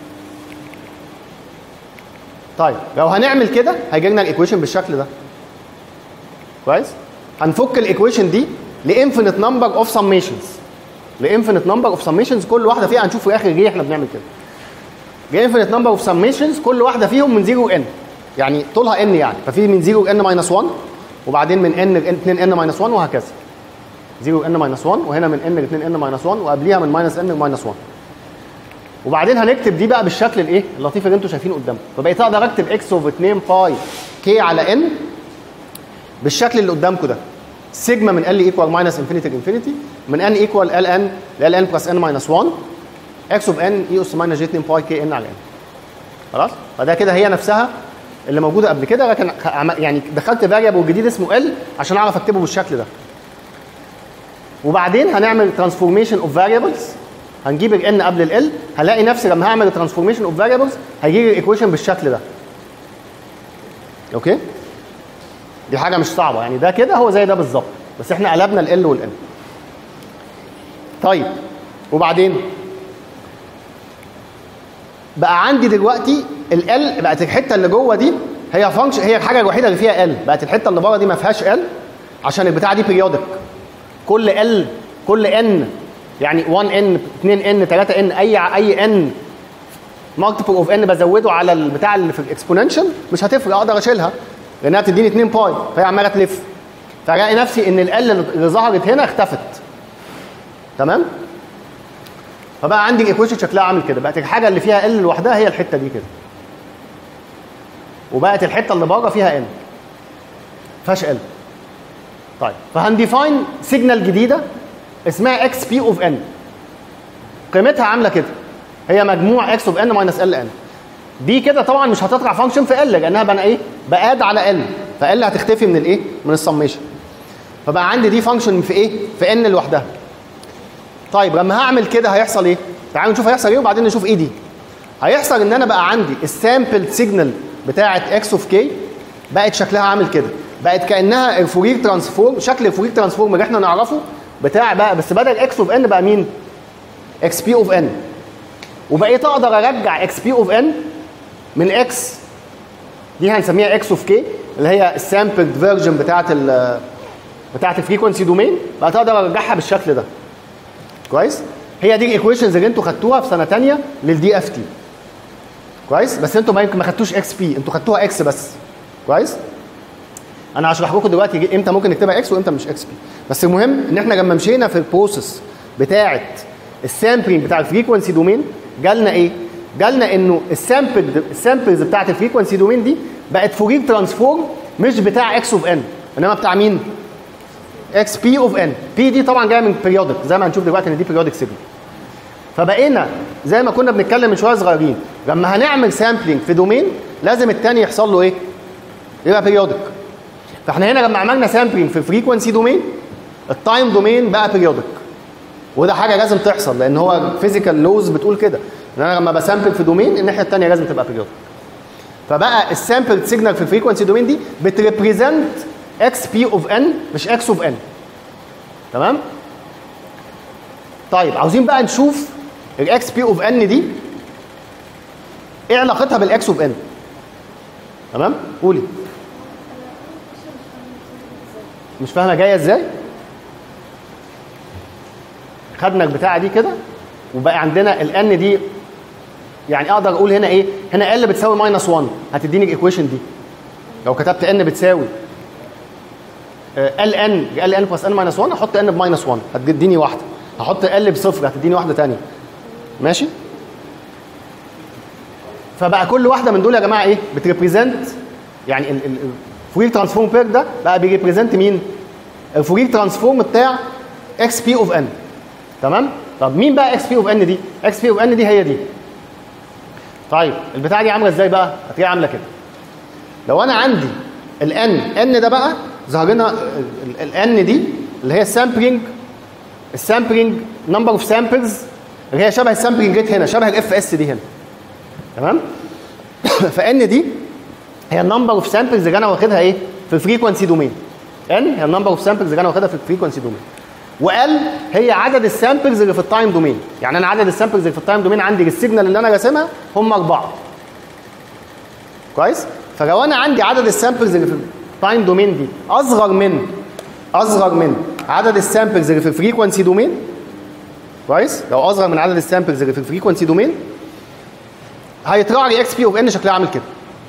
طيب لو هنعمل كده هيجي لنا الايكويشن بالشكل ده. كويس؟ هنفك الايكويشن دي لانفينيت نمبر اوف سميشنز. لانفينيت نمبر اوف سميشنز كل واحده فيها هنشوف في الاخر ليه احنا بنعمل كده. لانفينيت نمبر اوف سميشنز كل واحده فيهم من صفر ان. يعني طولها ان يعني، ففي من صفر ان ماينس واحد وبعدين من ان اتنين ان ماينس واحد وهكذا. صفر ان ماينس واحد وهنا من ان اتنين ان ماينس واحد وقبليها من ماينس ان ماينس واحد. وبعدين هنكتب دي بقى بالشكل الايه؟ اللطيف اللي انتم شايفينه قدامكم. فبقيت اقدر اكتب اكس اوف اتنين باي كي على ان بالشكل اللي قدامكم ده. سيجما من ال ايكوال ماينس انفينيتي انفينيتي من ان ايكوال ال ان ل ان بلس ان ماينس واحد اكس اوف ان اي اس ماينس جي اتنين باي كي ان على ان. خلاص؟ فده كده هي نفسها اللي موجوده قبل كده، لكن يعني دخلت فاريبل جديد اسمه ال عشان اعرف اكتبه بالشكل ده. وبعدين هنعمل ترانسفورميشن اوف فاريبلز، هنجيب الان قبل ال، هلاقي نفسي لما هعمل ترانسفورميشن اوف فاريبلز هيجي لي الايكويشن بالشكل ده. اوكي؟ دي حاجه مش صعبه، يعني ده كده هو زي ده بالظبط، بس احنا قلبنا ال والان. طيب وبعدين بقى عندي دلوقتي ال بقت الحته اللي جوه دي هي فانكشن، هي الحاجه الوحيده اللي فيها ال، بقت الحته اللي بره دي ما فيهاش ال عشان البتاعه دي بيريودك. كل ال كل ان يعني واحد ان اتنين ان تلاتة ان اي اي ان مالتيبل اوف ان بزوده على البتاع اللي في الاكسبوننشال مش هتفرق، اقدر اشيلها لانها تديني اتنين باي فهي عماله تلف. فلاقي نفسي ان ال اللي ظهرت هنا اختفت. تمام؟ فبقى عندي الايكويشن شكلها عامل كده، بقت الحاجه اللي فيها ال لوحدها هي الحته دي كده. وبقت الحته اللي بره فيها ان. فيهاش ال. طيب فهنديفاين سيجنال جديده اسمها اكس بي اوف ان. قيمتها عامله كده. هي مجموع اكس اوف ان ماينس ال ان. دي كده طبعا مش هتطلع فانكشن في ال لانها بقى ايه؟ بقاد على ال، فال هتختفي من الايه؟ من السميشن. فبقى عندي دي فانكشن في ايه؟ في ان لوحدها. طيب لما هعمل كده هيحصل ايه؟ تعالوا نشوف هيحصل ايه وبعدين نشوف ايه دي. هيحصل ان انا بقى عندي السامبل سيجنال بتاعه اكس اوف كي بقت شكلها عامل كده. بقت كانها الفورير ترانسفورم، شكل الفورير ترانسفورم اللي احنا نعرفه بتاع بقى، بس بدل اكس اوف ان بقى مين؟ اكس بي اوف ان. وبقيت اقدر ارجع اكس بي اوف ان من اكس دي هنسميها اكس اوف كي اللي هي السامبلد فيرجن بتاعه ال بتاعه الفريكونسي دومين، بقى اقدر ارجعها بالشكل ده. كويس؟ هي دي الايكويشنز اللي انتوا خدتوها في سنه ثانيه للدي اف تي. كويس؟ بس انتوا ما يمكن ما خدتوش اكس بي، انتوا خدتوها اكس بس. كويس؟ انا هشرح لكم دلوقتي امتى ممكن نكتبها اكس وامتى مش اكس بي. بس المهم ان احنا لما مشينا في البروسيس بتاعه السامبلينج بتاع الفريكونسي دومين جالنا ايه؟ جالنا انه السامبل السامبلز بتاعه الفريكونسي دومين دي بقت فورير ترانسفورم مش بتاع اكس اوف ان، انما بتاع مين؟ اكس بي اوف ان. بي دي طبعا جايه من بيريودك زي ما هنشوف دلوقتي ان دي بيريودك سيجنال. فبقينا زي ما كنا بنتكلم من شويه صغيرين، لما هنعمل سامبلينج في دومين لازم الثاني يحصل له ايه؟ يبقى بيريودك. فاحنا هنا لما عملنا سامبلينج في الفريكونسي دومين التايم دومين بقى بيريودك. وده حاجه لازم تحصل لان هو فيزيكال لوز بتقول كده ان انا لما بسامبل في دومين الناحيه الثانيه لازم تبقى بيريودك. فبقى السامبل سيجنال في الفريكونسي دومين دي بتريبريزنت اكس بي اوف ان مش اكس اوف ان. تمام؟ طيب عاوزين بقى نشوف الاكس بي اوف ان دي ايه علاقتها بالاكس اوف ان. تمام؟ قولي. مش فاهمه جايه ازاي؟ خدنا البتاعه دي كده وبقى عندنا الان دي، يعني اقدر اقول هنا ايه؟ هنا ال بتساوي ماينس واحد، هتديني الايكويشن دي. لو كتبت ان بتساوي ال ان ال ان بلس ان ماينس واحد، احط ان بماينس واحد هتديني واحده، هحط ال بصفر هتديني واحده ثانيه. ماشي؟ فبقى كل واحده من دول يا جماعه ايه؟ بتريبريزنت، يعني الفورير ترانسفورم بير ده بقى بيريبريزنت مين؟ الفورير ترانسفورم بتاع اكس بي اوف ان. تمام؟ طب مين بقى اكس بي اوف ان دي؟ اكس بي اوف ان دي هي دي. طيب البتاعه دي عامله ازاي بقى؟ هتلاقيها عامله كده. لو انا عندي الان ان ده بقى ظهر لنا الان دي اللي هي السامبلنج السامبلنج نمبر اوف سامبلز اللي هي شبه السامبلنج ريت هنا، شبه الاف اس دي هنا. تمام؟ فان دي هي النمبر اوف سامبلز اللي انا واخدها ايه؟ في الفريكونسي دومين. ان هي النمبر اوف سامبلز اللي انا واخدها في الفريكونسي دومين. وال هي عدد السامبلز اللي في التايم دومين. يعني انا عدد السامبلز اللي في التايم دومين عندي السيجنال اللي انا راسمها هم اربعه. كويس؟ فلو انا عندي عدد السامبلز اللي في التايم دومين دي اصغر من اصغر من عدد السامبلز اللي في الفريكونسي دومين، كويس؟ لو اصغر من عدد السامبلز اللي في الفريكونسي دومين هيطلع لي اكس بي اوف ان شكلها عامل كده.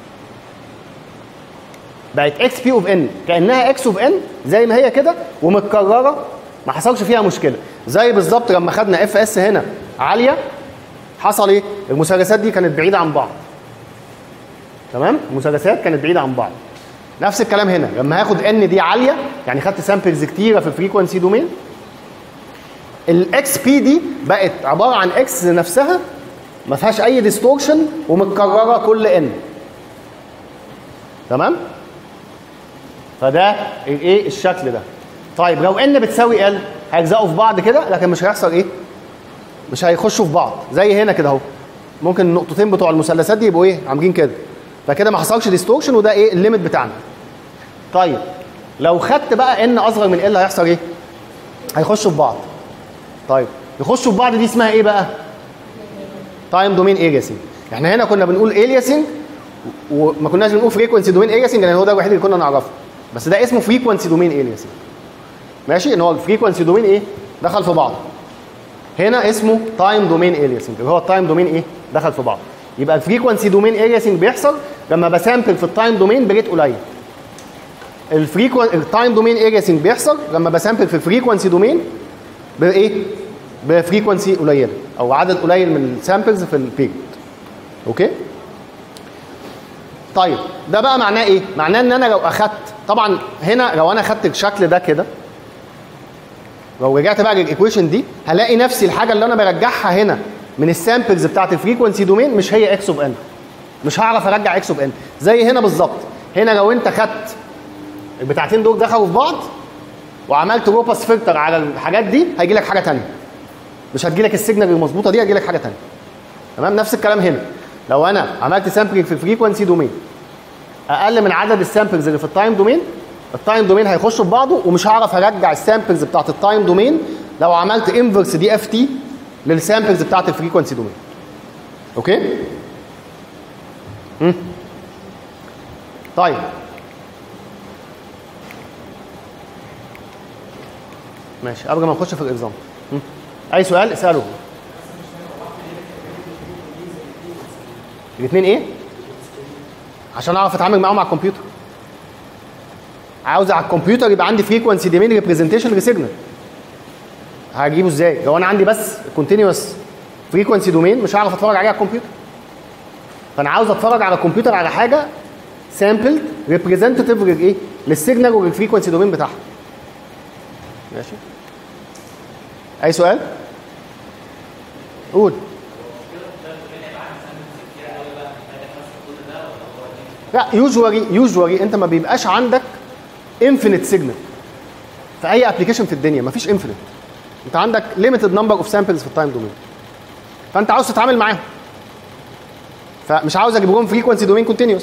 بقت اكس بي اوف ان كانها اكس اوف ان زي ما هي كده ومتكرره، ما حصلش فيها مشكله. زي بالظبط لما خدنا اف اس هنا عاليه، حصل ايه؟ المثلثات دي كانت بعيده عن بعض. تمام؟ المثلثات كانت بعيده عن بعض. نفس الكلام هنا لما هاخد ان دي عاليه، يعني خدت سامبلز كتيره في الفريكونسي دومين، الاكس بي دي بقت عباره عن اكس نفسها ما فيهاش اي ديستورشن ومتكرره كل ان. تمام؟ فده ايه الشكل ده. طيب لو ان بتساوي ال هيلزقوا في بعض كده، لكن مش هيحصل ايه؟ مش هيخشوا في بعض زي هنا كده اهو. ممكن النقطتين بتوع المثلثات دي يبقوا ايه؟ عاملين كده. فكده ما حصلش ديستورشن، وده ايه؟ الليميت بتاعنا. طيب لو خدت بقى ان اصغر من ال هيحصل ايه؟ هيخشوا في بعض. طيب يخشوا في بعض دي اسمها ايه بقى؟ تايم دومين الياسنج. احنا هنا كنا بنقول الياسنج وما كناش بنقول فريكونسي دومين الياسنج لان هو ده الوحيد اللي كنا نعرفه. بس ده اسمه فريكونسي دومين الياسنج. ماشي؟ ان هو الفريكونسي دومين ايه؟ دخل في بعض. هنا اسمه تايم دومين الياسنج اللي هو التايم دومين ايه؟ دخل في بعض. يبقى الفريكونسي دومين الياسنج بيحصل لما بسامبل في التايم دومين بريت قليل. الفريكون التايم دومين الياسنج بيحصل لما بسامبل في الفريكونسي دومين بايه؟ بفريكونسي قليله او عدد قليل من السامبلز في البيريود. اوكي؟ طيب ده بقى معناه ايه؟ معناه ان انا لو اخدت، طبعا هنا لو انا اخدت الشكل ده كده، لو رجعت بقى للايكويشن دي هلاقي نفسي الحاجه اللي انا برجعها هنا من السامبلز بتاعت الفريكونسي دومين مش هي اكس اوف ان. مش هعرف ارجع اكس اوف ان زي هنا بالظبط. هنا لو انت خدت البتاعتين دول دخلوا في بعض وعملت روباس فلتر على الحاجات دي هيجي لك حاجه ثانيه. مش هتجي لك السيجنال المظبوطه دي، هيجي لك حاجه ثانيه. تمام؟ نفس الكلام هنا. لو انا عملت سامبلنج في الفريكونسي دومين اقل من عدد السامبلز اللي في التايم دومين، التايم دومين هيخش في بعضه ومش هعرف ارجع السامبلز بتاعت التايم دومين لو عملت انفرس دي اف تي للسامبلز بتاعت الفريكونسي دومين. اوكي؟ امم طيب ماشي، قبل ما نخش في الاكزامبل اي سؤال اساله. الاثنين ايه؟ عشان اعرف اتعامل معاهم على الكمبيوتر. عاوز على الكمبيوتر يبقى عندي فريكونسي دومين ريبريزنتيشن لسيجنال. هجيبه ازاي؟ لو انا عندي بس كونتينوس فريكونسي دومين مش هعرف اتفرج عليه على الكمبيوتر. فانا عاوز اتفرج على الكمبيوتر على حاجه سامبل ريبريزنتيف ايه؟ للسيجنال والفريكونسي دومين بتاعها. ماشي؟ اي سؤال؟ قول. لا يوجوالي يوجوالي انت ما بيبقاش عندك انفينيت سيجنال في اي ابلكيشن في الدنيا. ما فيش انفينيت. انت عندك ليميتد نمبر اوف سامبلز في التايم دومين. فانت عاوز تتعامل معاهم. فمش عاوز اجيب لهم فريكونسي دومين كونتينيوس.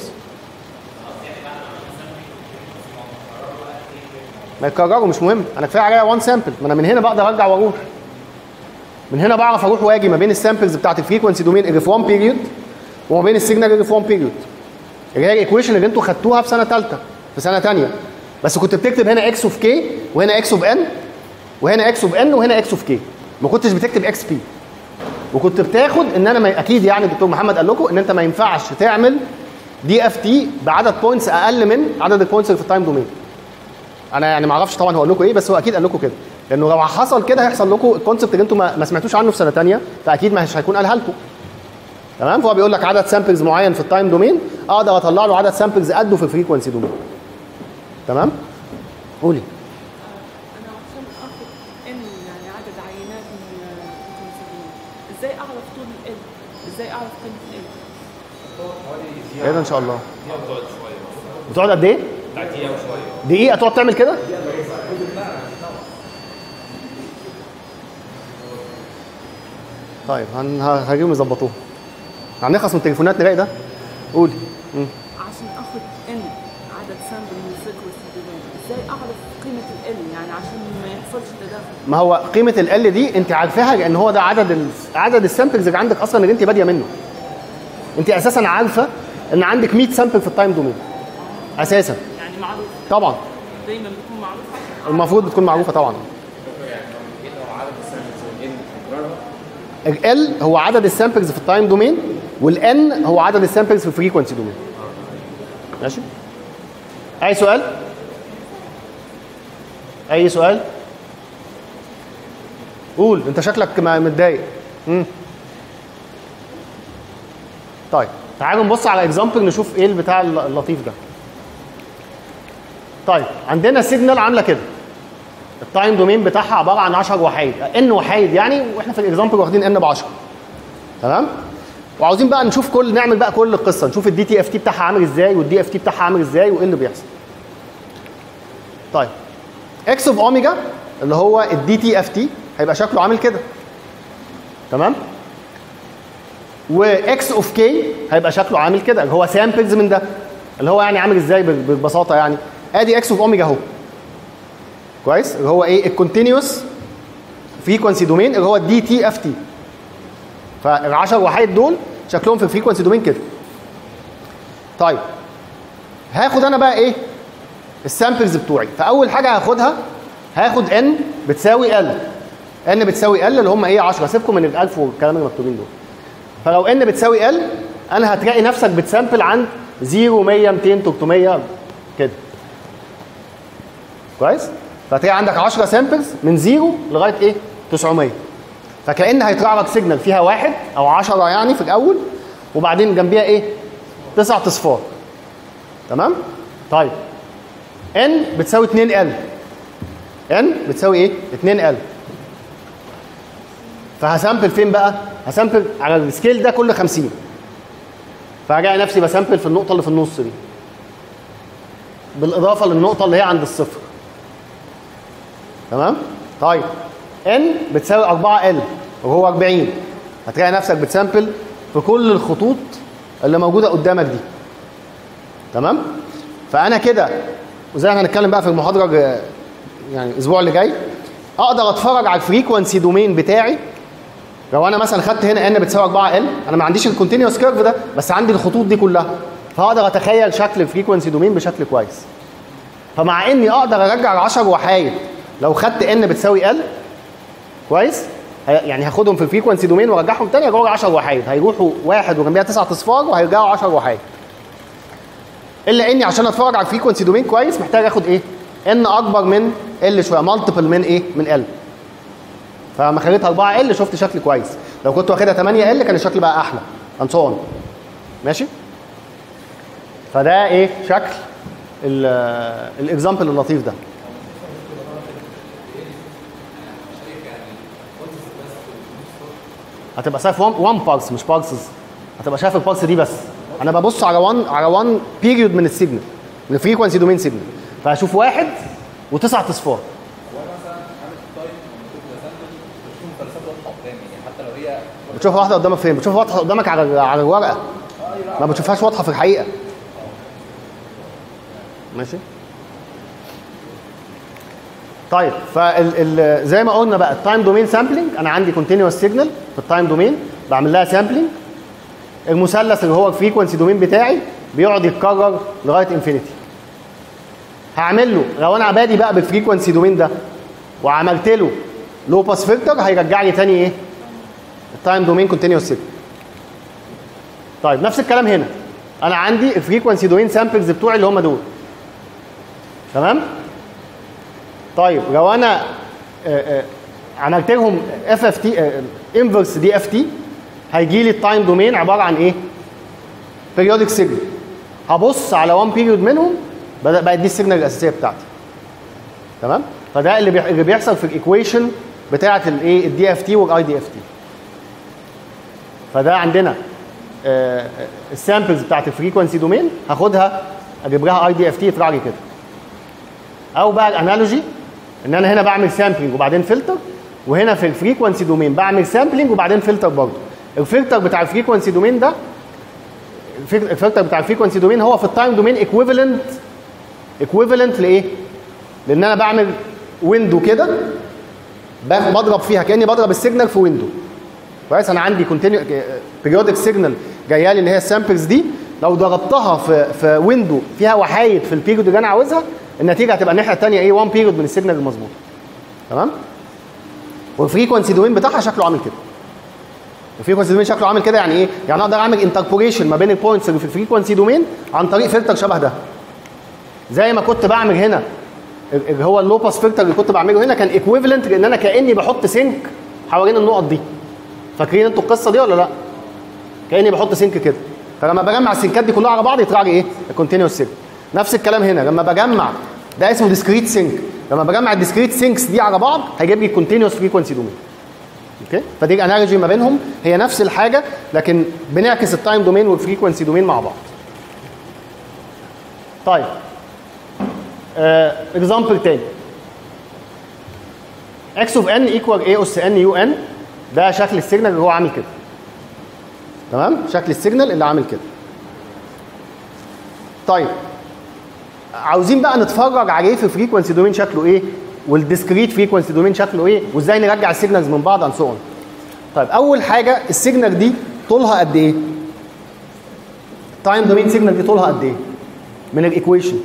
ما يتكرروا مش مهم، انا كفايه عليا وان سامبل، ما انا من هنا بقدر ارجع واروح. من هنا بعرف اروح واجي ما بين السامبلز بتاعت الفريكونسي دومين اللي في واحد بيريود وما بين السيجنال اللي في واحد بيريود. اللي هي الايكويشن اللي انتوا خدتوها في سنه ثالثه في سنه ثانيه، بس كنت بتكتب هنا اكس اوف كي وهنا اكس اوف ان وهنا اكس اوف ان وهنا اكس اوف كي، ما كنتش بتكتب اكس بي. وكنت بتاخد ان انا ما اكيد يعني الدكتور محمد قال لكم ان انت ما ينفعش تعمل دي اف تي بعدد بوينتس اقل من عدد البوينتس اللي في التايم دومين. انا يعني ما اعرفش طبعا هو قال لكم ايه، بس هو اكيد قال لكم كده، لانه لو حصل كده هيحصل لكم الكونسبت اللي انتم ما, ما سمعتوش عنه في سنه ثانيه، فاكيد ما هيكون قالها لكم. تمام؟ فهو بيقول لك عدد سامبلز معين في التايم دومين اقدر اطلع له عدد سامبلز قده في الفريكونسي دومين. تمام؟ قولي. انا عشان اخد ان يعني عدد عينات من الفريكونسي دومين، ازاي اعرف طول ال؟ ازاي اعرف قيمه ال؟ ايه ده ان شاء الله؟ بتقعد قد ايه؟ دقيقة وشوية. دقيقة تقعد تعمل كده؟ طيب هن... هجيبهم يظبطوه. هنخلص من التليفونات نلاقي ده؟ قولي. مم. عشان اخد ان عدد سامبل من الفريكونسي دومين، ازاي اعرف قيمه ال يعني عشان ما يحصلش تداخل؟ ما هو قيمة ال دي انت عارفاها لان هو ده عدد ال... عدد السامبلز اللي عندك اصلا اللي انت بادية منه. انت اساسا عارفة ان عندك مية سامبل في التايم دومين. اساسا. يعني معروف. طبعا. دايما بتكون معروفه. المفروض بتكون معروفة طبعا. ال هو عدد السامبلز في التايم دومين والان هو عدد السامبلز في الفريكونسي دومين. ماشي؟ اي سؤال؟ اي سؤال؟ قول، انت شكلك متضايق. امم طيب تعالوا نبص على اكزامبل نشوف ايه البتاع اللطيف ده. طيب عندنا سيجنال عامله كده، التايم دومين بتاعها عباره عن عشرة وحيد، ان وحيد يعني، واحنا في الاكزامبل واخدين ان ب عشرة. تمام؟ وعاوزين بقى نشوف كل نعمل بقى كل القصه، نشوف الدي تي اف تي بتاعها عامل ازاي والدي اف تي بتاعها عامل ازاي وايه اللي بيحصل. طيب اكس اوف اوميجا اللي هو الدي تي اف تي هيبقى شكله عامل كده. تمام؟ واكس اوف كي هيبقى شكله عامل كده اللي هو سامبلز من ده، اللي هو يعني عامل ازاي ببساطه يعني، ادي اكس اوف اوميجا اهو. كويس؟ اللي هو ايه؟ الكونتينيوس فريكونسي دومين اللي هو الدي تي اف تي. فال10 وحيد دول شكلهم في الفريكونسي دومين كده. طيب هاخد انا بقى ايه؟ السامبلز بتوعي. فاول حاجه هاخدها هاخد ان بتساوي ال. ان بتساوي ال اللي هم ايه؟ عشرة. سيبكم من الالف والكلام المكتوبين دول. فلو ان بتساوي ال انا هتلاقي نفسك بتسامبل عند صفر مية ميتين تلتمية كده. كويس؟ فتلاقي عندك عشرة سامبلز من صفر لغايه ايه؟ تسعمية. فكأن هيطلع لك سيجنال فيها واحد او عشرة يعني في الاول، وبعدين جنبيها ايه؟ تسع اصفار. تمام؟ طيب ان بتساوي اتنين ال. ان بتساوي ايه؟ اتنين ال. فهسامبل فين بقى؟ هسامبل على السكيل ده كل خمسين. فهلاقي نفسي بسامبل في النقطه اللي في النص دي، بالاضافه للنقطه اللي هي عند الصفر. تمام؟ طيب ان بتساوي أربعة ال وهو أربعين. هتلاقي نفسك بتسامبل في كل الخطوط اللي موجوده قدامك دي. تمام؟ فانا كده، وزي ما هنتكلم بقى في المحاضره يعني الاسبوع اللي جاي، اقدر اتفرج على الفريكونسي دومين بتاعي. لو انا مثلا خدت هنا ان بتساوي أربعة ال، انا ما عنديش الكونتينوس كيرف ده بس عندي الخطوط دي كلها، فاقدر اتخيل شكل الفريكونسي دومين بشكل كويس. فمع اني اقدر ارجع ال عشرة وحايد لو خدت ان بتساوي ال كويس، يعني هاخدهم في الفريكونسي دومين وارجعهم تاني يرجعوا عشرة وحايد، هيروحوا واحد وجنبيها تسع اصفار وهيرجعوا عشرة وحايد. الا اني عشان اتفرج على الفريكونسي دومين كويس محتاج اخد ايه؟ ان اكبر من ال شويه، مالتيبل من ايه؟ من ال. فلما خليتها أربعة ال شفت شكل كويس، لو كنت واخدها تمانية ال كان الشكل بقى احلى. and so on. ماشي؟ فده ايه؟ شكل الاكزامبل اللطيف ده. هتبقى شايف واحد بارس مش بارسز، هتبقى شايف البارس دي بس. انا ببص على واحد على واحد بيريود من السيجنال، من الفريكونسي دومين سيجنال، فهشوف واحد وتسع اصفار. هو مثلا عامل التايم بتكون فلسفه واضحه قدامي، يعني حتى لو هي بتشوف واحده قدامك فين؟ بتشوف واحده قدامك على على الورقه. اه ما بتشوفهاش واضحه في الحقيقه. ماشي. طيب فال زي ما قلنا بقى التايم دومين سامبلنج، انا عندي كونتينوس سيجنال في التايم دومين بعمل لها سامبلنج. المثلث اللي هو الفريكونسي دومين بتاعي بيقعد يتكرر لغايه انفينيتي. هعمل له لو انا بادي بقى بالفريكونسي دومين ده وعملت له لو باس فلتر هيرجع لي تاني ايه؟ التايم دومين كونتينوس سيجنال. طيب نفس الكلام هنا، انا عندي الفريكونسي دومين سامبلز بتوعي اللي هم دول. تمام؟ طيب لو انا آآ آآ عملت لهم اف اف تي انفرس دي اف تي هيجي لي التايم دومين عباره عن ايه؟ بيريودك سيجنال. هبص على وان بيريود منهم بقت دي السيجنال الاساسيه بتاعتي. تمام؟ فده اللي اللي بيحصل في الايكويشن بتاعه الايه؟ الدي اف تي والاي دي اف تي. فده عندنا السامبلز بتاعت الفريكونسي دومين هاخدها اجيب لها اي دي اف تي يطلع لي كده. او بقى الانالوجي ان انا هنا بعمل سامبلنج وبعدين فلتر، وهنا في الفريكونسي دومين بعمل سامبلنج وبعدين فلتر برضه. الفلتر بتاع الفريكونسي دومين ده الفلتر بتاع الفريكونسي دومين هو في التايم دومين ايكويفالنت ايكويفالنت لايه؟ لان انا بعمل ويندو كده بضرب فيها كاني بضرب السيجنال في ويندو. كويس؟ انا عندي كونتينيو بيريودك سيجنال جايه لي اللي هي السامبلز دي، لو ضربتها في في ويندو فيها وحايد في البيريود اللي انا عاوزها النتيجه هتبقى الناحيه الثانيه ايه؟ واحد بيريود من السيجنال المظبوط. تمام؟ والفريكونسي دومين بتاعها شكله عامل كده. الفريكونسي دومين شكله عامل كده يعني ايه؟ يعني اقدر اعمل انتربوليشن ما بين البوينتس اللي في الفريكونسي دومين عن طريق فلتر شبه ده. زي ما كنت بعمل هنا اللي هو اللو باس فلتر اللي كنت بعمله هنا كان ايكويفالنت لان انا كاني بحط سينك حوالين النقط دي. فاكرين انتوا القصه دي ولا لا؟ كاني بحط سينك كده. فلما بجمع السينكات دي كلها على بعض يطلع لي ايه؟ الكونتينوس سيجنال. نفس الكلام هنا لما بجمع ده اسمه ديسكريت سينك، لما بجمع الديسكريت سينكس دي على بعض هيجيب لي الكونتينوس فريكونسي دومين. اوكي؟ فدي الانالوجي ما بينهم هي نفس الحاجه لكن بنعكس التايم دومين والفريكونسي دومين مع بعض. طيب اكزامبل uh, تاني. اكس اوف ان ايكوال اي اس ان يو ان، ده شكل السيجنال اللي هو عامل كده. تمام؟ شكل السيجنال اللي عامل كده. طيب عاوزين بقى نتفرج عليه في الفريكونسي دومين شكله ايه؟ والديسكريت فريكونسي دومين شكله ايه؟ وازاي نرجع السيجنالز من بعض اند سو اون. طيب اول حاجه السيجنال دي طولها قد ايه؟ التايم دومين سيجنال دي طولها قد ايه؟ من الايكويشن.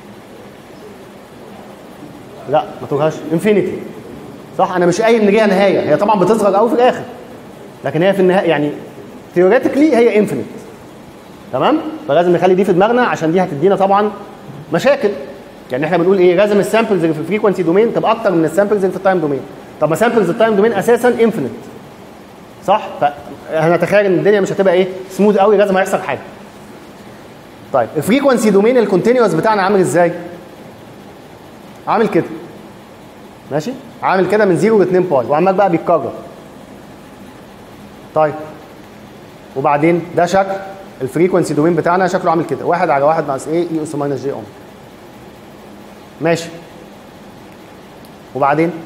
لا ما تقولهاش انفينيتي. صح؟ انا مش قايل ان ليها نهايه، هي طبعا بتصغر قوي في الاخر. لكن هي في النهايه يعني ثيوريتيكلي هي انفينيت. تمام؟ فلازم نخلي دي في دماغنا عشان دي هتدينا طبعا مشاكل. يعني احنا بنقول ايه؟ لازم السامبلز اللي في الفريكونسي دومين تبقى اكتر من السامبلز اللي في التايم دومين. طب ما سامبلز التايم دومين اساسا انفينيت. صح؟ فهنتخيل ان الدنيا مش هتبقى ايه؟ سموث قوي، لازم هيحصل حاجه. طيب الفريكونسي دومين الكونتينوس بتاعنا عامل ازاي؟ عامل كده. ماشي؟ عامل كده من صفر ل اتنين باي وعمال بقى بيتكرر. طيب وبعدين ده شكل الفريكونسي دومين بتاعنا شكله عامل كده، واحد على واحد ناقص ايه؟ اي اس ماينس جي اوميجا. ماشي. وبعدين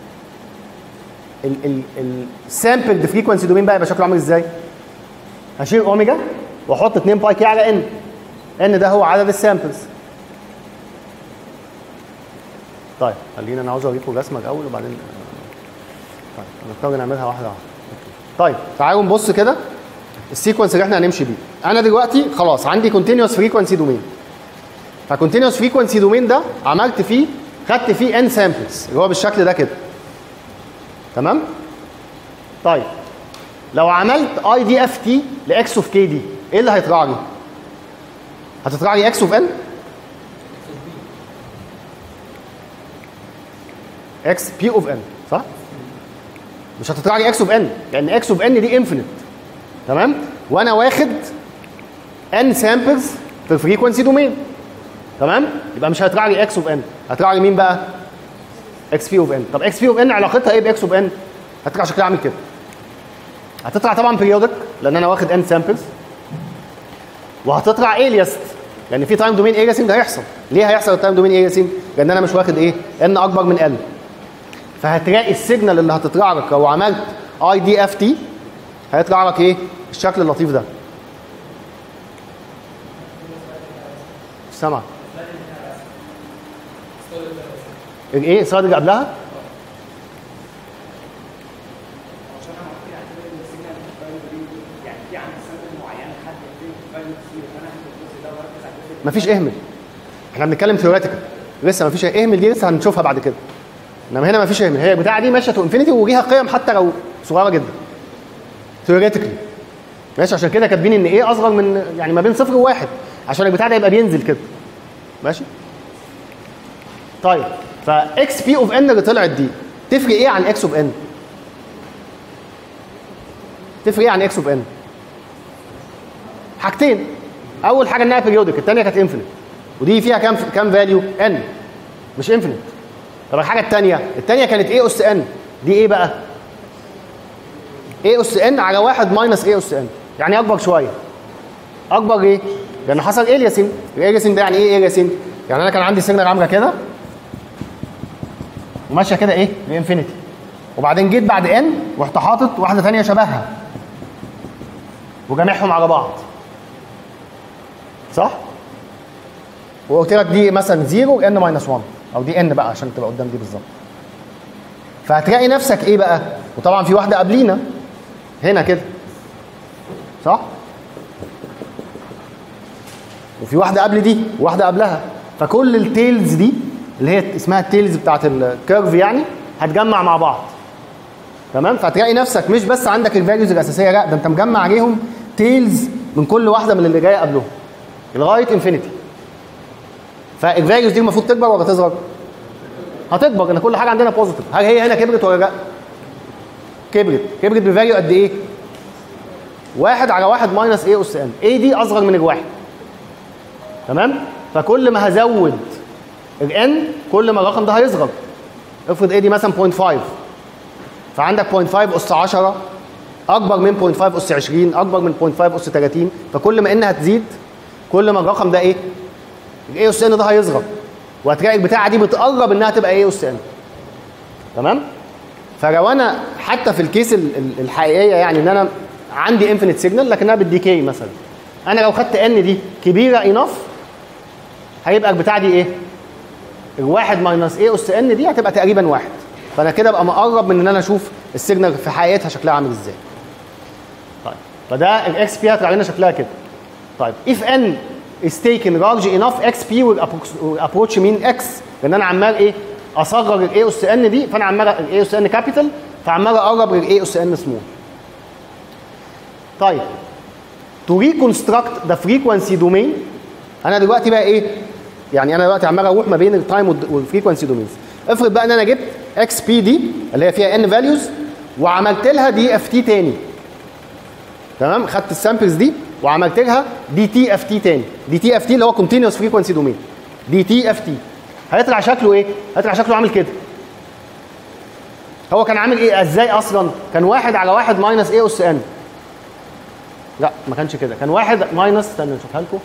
السامبلد فريكونسي دومين بقى يبقى شكله عامل ازاي؟ هشيل اوميجا واحط اتنين باي كي على ان. ان ده هو عدد السامبلز. طيب خلينا انا عاوز اوريكم الرسمه الاول وبعدين طيب هنضطر نعملها واحده واحده. طيب تعالوا نبص كده السيكونس اللي احنا هنمشي بيه. انا دلوقتي خلاص عندي كونتينوس فريكونسي دومين. فكونتينوس فريكونسي دومين ده عملت فيه خدت فيه ان سامبلز اللي هو بالشكل ده كده. تمام؟ طيب لو عملت اي دي اف تي لاكس اوف كي دي ايه اللي هيطلع لي؟ هتطلع لي اكس اوف ان اكس بي اوف ان. صح؟ مش هتطلع لي اكس اوف ان لان اكس اوف ان دي انفينيت. تمام؟ وانا واخد ان سامبلز في الفريكونسي دومين. تمام؟ يبقى مش هيطلع لي اكس اوف ان، هيطلع لي مين بقى؟ اكس بي اوف ان. طب اكس بي اوف ان علاقتها ايه باكس اوف ان؟ هتطلع شكلها عامل كده. هتطلع طبعا بيريودك لان انا واخد ان سامبلز. وهتطلع اليست لان في تايم دومين اليسنج هيحصل. ليه هيحصل التايم دومين اليسنج؟ لان انا مش واخد ايه؟ ان اكبر من ال. فهتلاقي السيجنال اللي هتطلع لك لو عملت اي دي اف تي هيطلع لك ايه؟ الشكل اللطيف ده. سامع. الايه السلايد اللي قبلها؟ مفيش اهمل. احنا بنتكلم ثيوريتيكال لسه مفيش اهمل، دي لسه هنشوفها بعد كده. انما هنا مفيش اهمل، هي البتاعه دي ماشيه تو انفينيتي وليها قيم حتى لو صغيره جدا. ثيوريتيكالي ماشي، عشان كده كاتبين ان ايه اصغر من يعني ما بين صفر وواحد عشان البتاع ده يبقى بينزل كده. ماشي؟ طيب فاكس بي اوف ان اللي طلعت دي تفرق ايه عن اكس اوف ان؟ تفرق ايه عن اكس اوف ان؟ حاجتين. اول حاجه انها بيريودك، الثانيه كانت انفينيت، ودي فيها كام كام فاليو؟ ان مش انفينيت. طب الحاجه الثانيه، الثانيه كانت ايه اس ان، دي ايه بقى؟ ايه اس ان على واحد ماينس ايه اس ان، يعني اكبر شويه. اكبر ايه؟ لان حصل الياسين. الياسين ده يعني ايه الياسين؟ يعني انا كان عندي سيجنال عامله كده وماشيه كده ايه؟ لانفينيتي، وبعدين جيت بعد ان ورحت حاطط واحده ثانيه شبهها وجامعهم على بعض، صح؟ وقلت لك دي مثلا صفر ان ماينس واحد، او دي ان بقى عشان تبقى قدام دي بالظبط. فهتلاقي نفسك ايه بقى؟ وطبعا في واحده قبلينا هنا كده، صح؟ وفي واحده قبل دي وواحده قبلها، فكل التيلز دي اللي هي اسمها التيلز بتاعت الكيرف يعني هتجمع مع بعض. تمام؟ فهتلاقي نفسك مش بس عندك الفاليوز الاساسيه، لا ده انت مجمع عليهم تيلز من كل واحده من اللي جايه قبلهم لغايه انفينيتي. فالفاليوز دي المفروض تكبر ولا تصغر؟ هتكبر، لان كل حاجه عندنا بوزيتيف. هل هي هنا كبرت ولا لا؟ كبرت. كبرت بفاليو قد ايه؟ واحد على واحد ماينس ايه اس ان. ايه دي اصغر من الواحد. تمام؟ فكل ما هزود الان كل ما الرقم ده هيصغر. افرض ايه دي مثلا صفر فاصلة خمسة، فعندك صفر فاصلة خمسة اس عشرة اكبر من صفر فاصلة خمسة اس عشرين اكبر من صفر فاصلة خمسة اس ثلاثين، فكل ما ان هتزيد كل ما الرقم ده ايه؟ الاي اس ان ده هيصغر، وهتلاقي البتاعه دي بتقرب انها تبقى اي اس ان. تمام؟ فلو انا حتى في الكيس الحقيقيه يعني ان انا عندي انفينيت سيجنال لكنها بالديكي مثلا، انا لو خدت ان دي كبيره انف هيبقى البتاعه دي ايه؟ الواحد ماينس اي اس ان دي هتبقى تقريبا واحد. فانا كده ابقى مقرب من ان انا اشوف السيجنال في حقيقتها شكلها عامل ازاي. طيب فده الاكس بي هتطلع لنا شكلها كده. طيب if n is taken large enough اكس بي will approach mean x، لان انا عمال ايه؟ اصغر الاي اس ان دي، فانا عمال الاي اس ان كابيتال فعمال اقرب للاي اس ان سمول. طيب to reconstruct the frequency domain، انا دلوقتي بقى ايه؟ يعني انا دلوقتي عمال اروح ما بين التايم والفريكونسي دومينز. افرض بقى ان انا جبت اكس بي دي اللي هي فيها ان فاليوز وعملت لها دي اف تي تاني. تمام؟ خدت السامبلز دي وعملت لها دي تي اف تي تاني. دي تي اف تي اللي هو كونتينوس فريكونسي دومين. دي تي اف تي هيطلع شكله ايه؟ هيطلع شكله عامل كده. هو كان عامل ايه ازاي اصلا؟ كان واحد على واحد ماينس اي اس ان. لا ما كانش كده، كان واحد ماينس، استنى نشوفها لكم.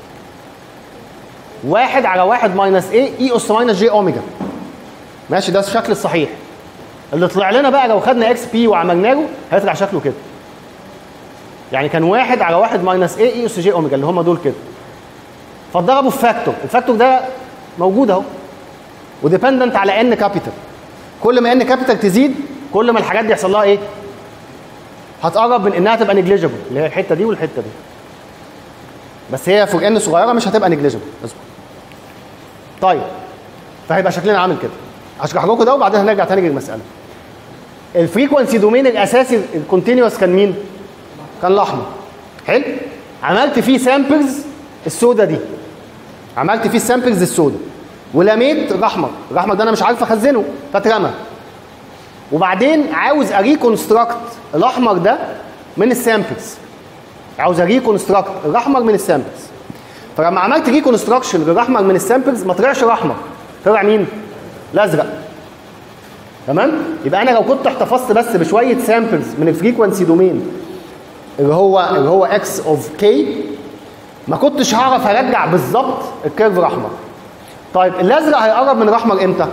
واحد على واحد ماينس ايه اي اس ماينس جي اوميجا. ماشي؟ ده الشكل الصحيح. اللي طلع لنا بقى لو خدنا اكس بي وعملنا له هيطلع شكله كده. يعني كان واحد على واحد ماينس ايه اي اس جي اوميجا اللي هم دول كده. فاتضربوا في فاكتور، الفاكتور ده موجود اهو. وديبندنت على ان كابيتال. كل ما ان كابيتال تزيد كل ما الحاجات دي يحصل لها ايه؟ هتقرب من انها تبقى نيجليجيبل، اللي هي الحته دي والحته دي. بس هي فوق ان صغيره مش هتبقى نيجليجيبل. اصبر. طيب فهيبقى شكلنا عامل كده. هشرح لكم ده وبعدين هنرجع تاني للمساله. الفريكونسي دومين الاساسي الكونتينوس كان مين؟ كان الاحمر. حلو؟ عملت فيه سامبلز السودا دي. عملت فيه السامبلز السودا ولميت الاحمر، الاحمر ده انا مش عارف اخزنه فاترمى. وبعدين عاوز اريكونستراكت الاحمر ده من السامبلز. عاوز اريكونستراكت الاحمر من السامبلز. فلما عملت ريكونستراكشن للاحمر من السامبلز ما طلعش الاحمر، طلع مين؟ الازرق. تمام؟ يبقى انا لو كنت احتفظت بس بشويه سامبلز من الفريكونسي دومين اللي هو اللي هو اكس اوف كي ما كنتش هعرف ارجع بالظبط الكيرف الاحمر. طيب الازرق هيقرب من الاحمر امتى؟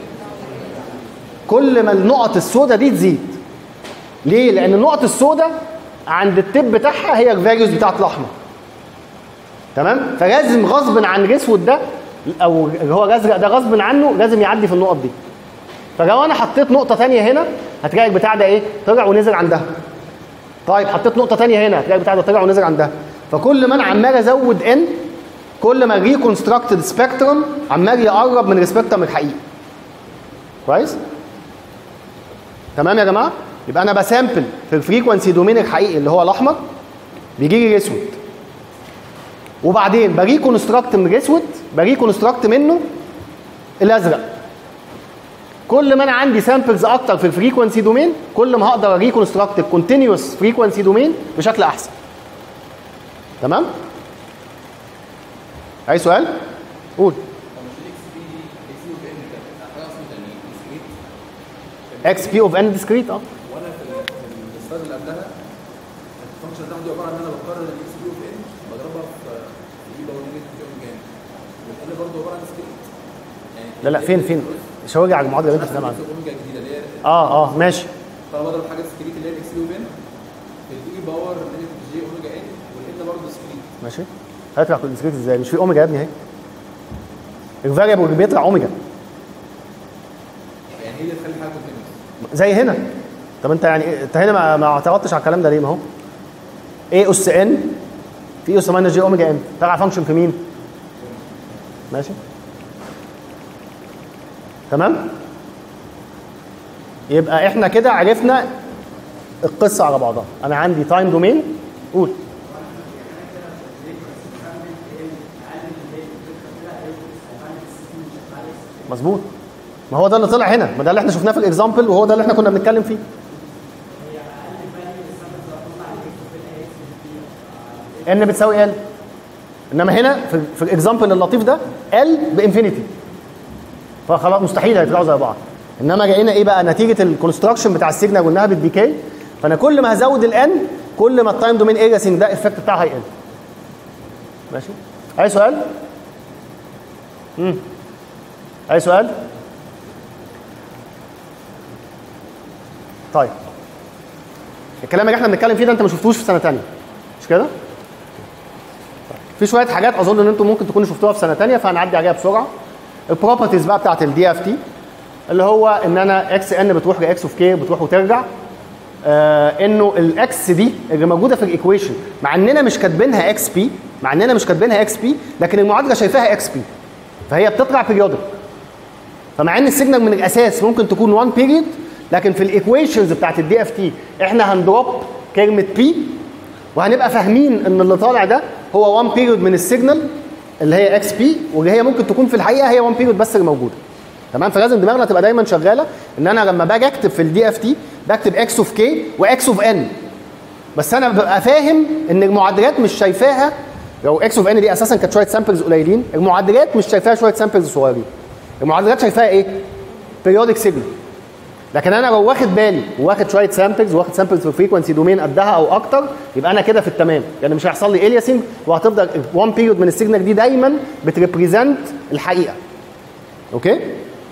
كل ما النقط السوداء دي تزيد. ليه؟ لان النقط السوداء عند التب بتاعها هي الفاليوز بتاعت الاحمر. تمام؟ فلازم غصب عن الاسود ده او اللي هو الازرق ده غصب عنه لازم يعدي في النقط دي. فلو انا حطيت نقطه ثانيه هنا هتلاقي البتاع ده ايه؟ طلع ونزل عندها. طيب حطيت نقطه ثانيه هنا هتلاقي البتاع ده طلع ونزل عندها. فكل ما انا عمال ازود ان كل ما الريكونستراكتد سبيكترم عمال يقرب من السبيكترم الحقيقي. كويس؟ تمام يا جماعه؟ يبقى انا بسامبل في الفريكونسي دومين الحقيقي اللي هو الاحمر بيجي لي الاسود. وبعدين بريكونستراكت من الاسود بريكونستراكت منه الازرق. كل ما انا عندي سامبلز اكتر في الفريكونسي دومين كل ما هقدر اريكونستراكت الكونتينيوس فريكونسي دومين بشكل احسن. تمام؟ اي سؤال؟ قول. اكس بي اوف ان ديسكريت اه. وانا في السلايد اللي قبلها الفانكشن ده عندي عباره عن ان انا بقرر الاكس بي اوف ان بضربها في اي باور نيجاتيف في اوميجا ان والان برضه عباره عن ديسكريت. لا لا فين فين؟ مش هوجع على المعادله اللي انت بتتكلم عنها. اوميجا الجديده اللي هي اه اه ماشي. فانا بضرب حاجه ديسكريت اللي هي الاكس بي اوف ان في الاي باور نيجاتيف جي اوميجا ان والان برضه ديسكريت. ماشي. هيطلع كل ديسكريت ازاي؟ مش في اوميجا يا ابني اهي. الفاريبل اللي بيطلع اوميجا. يعني هي اللي تخلي حاجه كونتينوس. زي هنا. طب انت يعني انت هنا ما, ما اعترضتش على الكلام ده ليه؟ ما هو ايه اس ان في اس ماينس جي اوميجا ان طلع فانكشن في مين؟ ماشي. تمام؟ يبقى احنا كده عرفنا القصه على بعضها. انا عندي تايم دومين. قول. مظبوط. ما هو ده اللي طلع هنا، ما ده اللي احنا شفناه في الاكزامبل وهو ده اللي احنا كنا بنتكلم فيه. ان بتساوي ال. انما هنا في, في الاكزامبل اللطيف ده ال بانفينيتي. فخلاص مستحيل هيطلعوا زي بعض. انما جاينا ايه بقى؟ نتيجه الكونستراكشن بتاع السيجنال قلناها بالديكاي. فانا كل ما هزود الان كل ما التايم دومين اريسنج ده الافكت بتاعها هيقل. ماشي؟ اي سؤال؟ امم اي سؤال؟ طيب الكلام اللي احنا بنتكلم فيه ده انت ما شفتوش في سنه ثانيه مش كده؟ في شويه حاجات اظن ان انتم ممكن تكونوا شفتوها في سنه ثانيه فهنعدي عليها بسرعه. البروبرتيز بقى بتاعت الدي اف تي اللي هو ان انا اكس ان بتروح لاكس اوف كي بتروح وترجع. آه انه الاكس دي اللي موجوده في الايكويشن مع اننا مش كاتبينها اكس بي مع اننا مش كاتبينها اكس بي لكن المعادله شايفاها اكس بي فهي بتطلع بيريودك. فمع ان السيجنال من الاساس ممكن تكون واحد بيريود لكن في الايكويشنز بتاعت الدي اف تي احنا هندروب كلمه بي وهنبقى فاهمين ان اللي طالع ده هو واحد بيريود من السيجنال اللي هي اكس بي واللي هي ممكن تكون في الحقيقه هي واحد بيريود بس اللي موجوده. تمام؟ فلازم دماغنا تبقى دايما شغاله ان انا لما باجي اكتب في الدي اف تي بكتب اكس اوف كي واكس اوف ان بس انا ببقى فاهم ان المعادلات مش شايفاها. لو اكس اوف ان دي اساسا كانت شويه سامبلز قليلين المعادلات مش شايفاها شويه سامبلز صغيرين. المعادلات شايفاها ايه؟ بيريودك سيجنال. لكن انا لو واخد بالي وواخد شويه سامبلز واخد سامبلز في الفريكونسي دومين قدها او اكتر يبقى انا كده في التمام. يعني مش هيحصل لي الياسنج وهتفضل واحد بيريود من السيجنال دي دايما بتريبريزنت الحقيقه. اوكي؟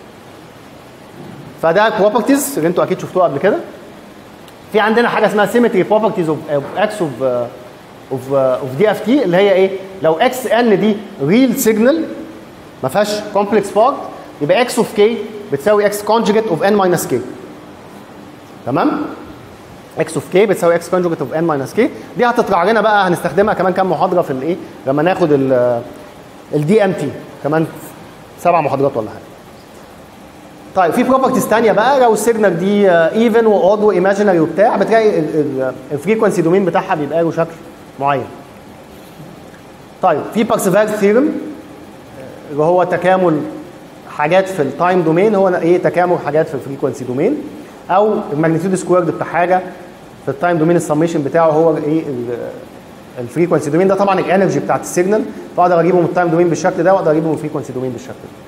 فده بروبرتيز اللي انتوا اكيد شفتوها قبل كده. في عندنا حاجه اسمها سيمتري بروبرتيز اوف اكس اوف اوف اوف دي اف تي اللي هي ايه؟ لو اكس ان دي ريل سيجنال ما فيهاش كومبلكس بارت يبقى اكس اوف كي بتساوي اكس كونجوجيت اوف ان ماينس كي. تمام؟ اكس اوف كي بتساوي اكس كونجوجيت اوف ان ماينس كي. دي هتطلع لنا بقى هنستخدمها كمان كام محاضره في الايه؟ لما ناخد الدي ام تي كمان سبع محاضرات ولا حاجه. طيب في بروبرتيز ثانيه بقى لو السيجنال دي ايفن واود وايماجينري وبتاع بتلاقي الفريكونسي دومين بتاعها بيبقى له شكل معين. طيب في بارسيفالز ثيورم اللي هو تكامل حاجات في التايم دومين هو ايه؟ تكامل حاجات في الفريكونسي دومين او الماجنتيود سكويرد بتاع حاجه في التايم دومين السميشن بتاعه هو ايه؟ الفريكونسي دومين ده طبعا الانرجي بتاعت السيجنال فاقدر اجيبه من التايم دومين بالشكل ده واقدر اجيبه من الفريكونسي دومين بالشكل ده.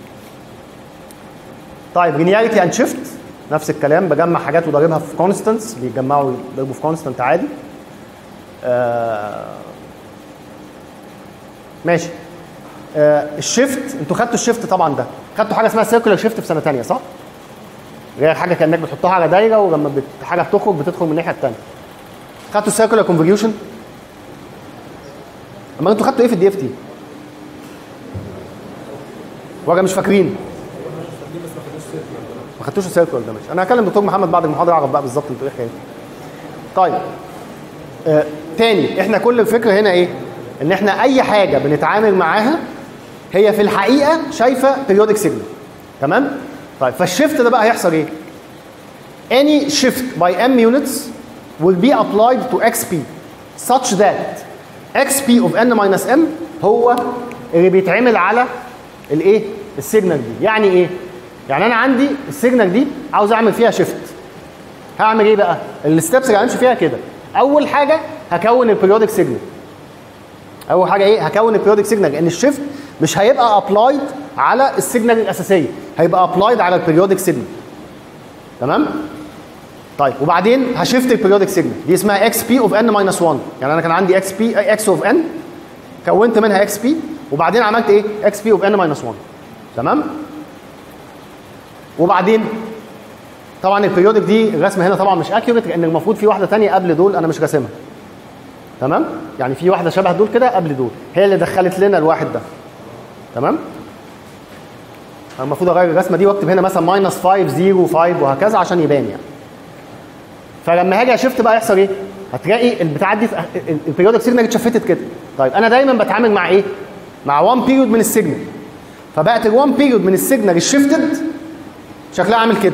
طيب لينياريتي اند شيفت نفس الكلام بجمع حاجات وضاربها في كونستانتس بيتجمعوا يضربوا في كونستانت عادي. آه ماشي. آه الشيفت انتوا خدتوا الشيفت طبعا ده خدتوا حاجه اسمها سيركولار شيفت في سنه ثانيه صح؟ غير حاجه كانك بتحطها على دايره ولما بت... حاجه بتخرج بتدخل من الناحيه الثانيه. خدتوا السيركولار كونفوليوشن؟ اما انتوا خدتوا ايه في الدي اف تي؟ ولا مش فاكرين؟ ما خدتوش السيركل ده. ماشي، انا هكلم دكتور محمد بعد المحاضره اعرف بقى بالظبط انتوا ايه حكايتكم. طيب آه تاني، احنا كل الفكره هنا ايه؟ ان احنا اي حاجه بنتعامل معاها هي في الحقيقه شايفه periodic signal. تمام؟ طيب فالشيفت ده بقى هيحصل ايه؟ any shift by m units will be applied to xp such that xp of n minus m هو اللي بيتعمل على الايه؟ السيجنال دي. يعني ايه؟ يعني انا عندي السيجنال دي عاوز اعمل فيها شيفت. هعمل ايه بقى؟ الستبس اللي همشي فيها كده. اول حاجه هكون البريودك سيجنال. اول حاجه ايه؟ هكون البريودك سيجنال، لان الشيفت مش هيبقى ابلايد على السيجنال الاساسيه، هيبقى ابلايد على البريودك سيجنال. تمام؟ طيب وبعدين هشفت البريودك سيجنال دي اسمها اكس بي اوف ان ماينس واحد. يعني انا كان عندي اكس بي اكس اوف ان، كونت منها اكس بي وبعدين عملت ايه؟ اكس بي اوف ان ماينس واحد. تمام؟ وبعدين طبعا البريودك دي الرسمه هنا طبعا مش اكيوريت، لان المفروض في واحده ثانيه قبل دول انا مش راسمها. تمام؟ يعني في واحده شبه دول كده قبل دول، هي اللي دخلت لنا الواحد ده. تمام؟ المفروض اغير الرسمه دي واكتب هنا مثلا ماينس خمسة صفر خمسة وهكذا عشان يبان يعني. فلما هاجي اشفت بقى يحصل ايه؟ هتلاقي البتاعه دي البريودك سيجنال اتشفتت كده. طيب انا دايما بتعامل مع ايه؟ مع واحد بيريود من السيجنال. فبقت ال واحد بيريود من السيجنال الشفتد شكلها عامل كده.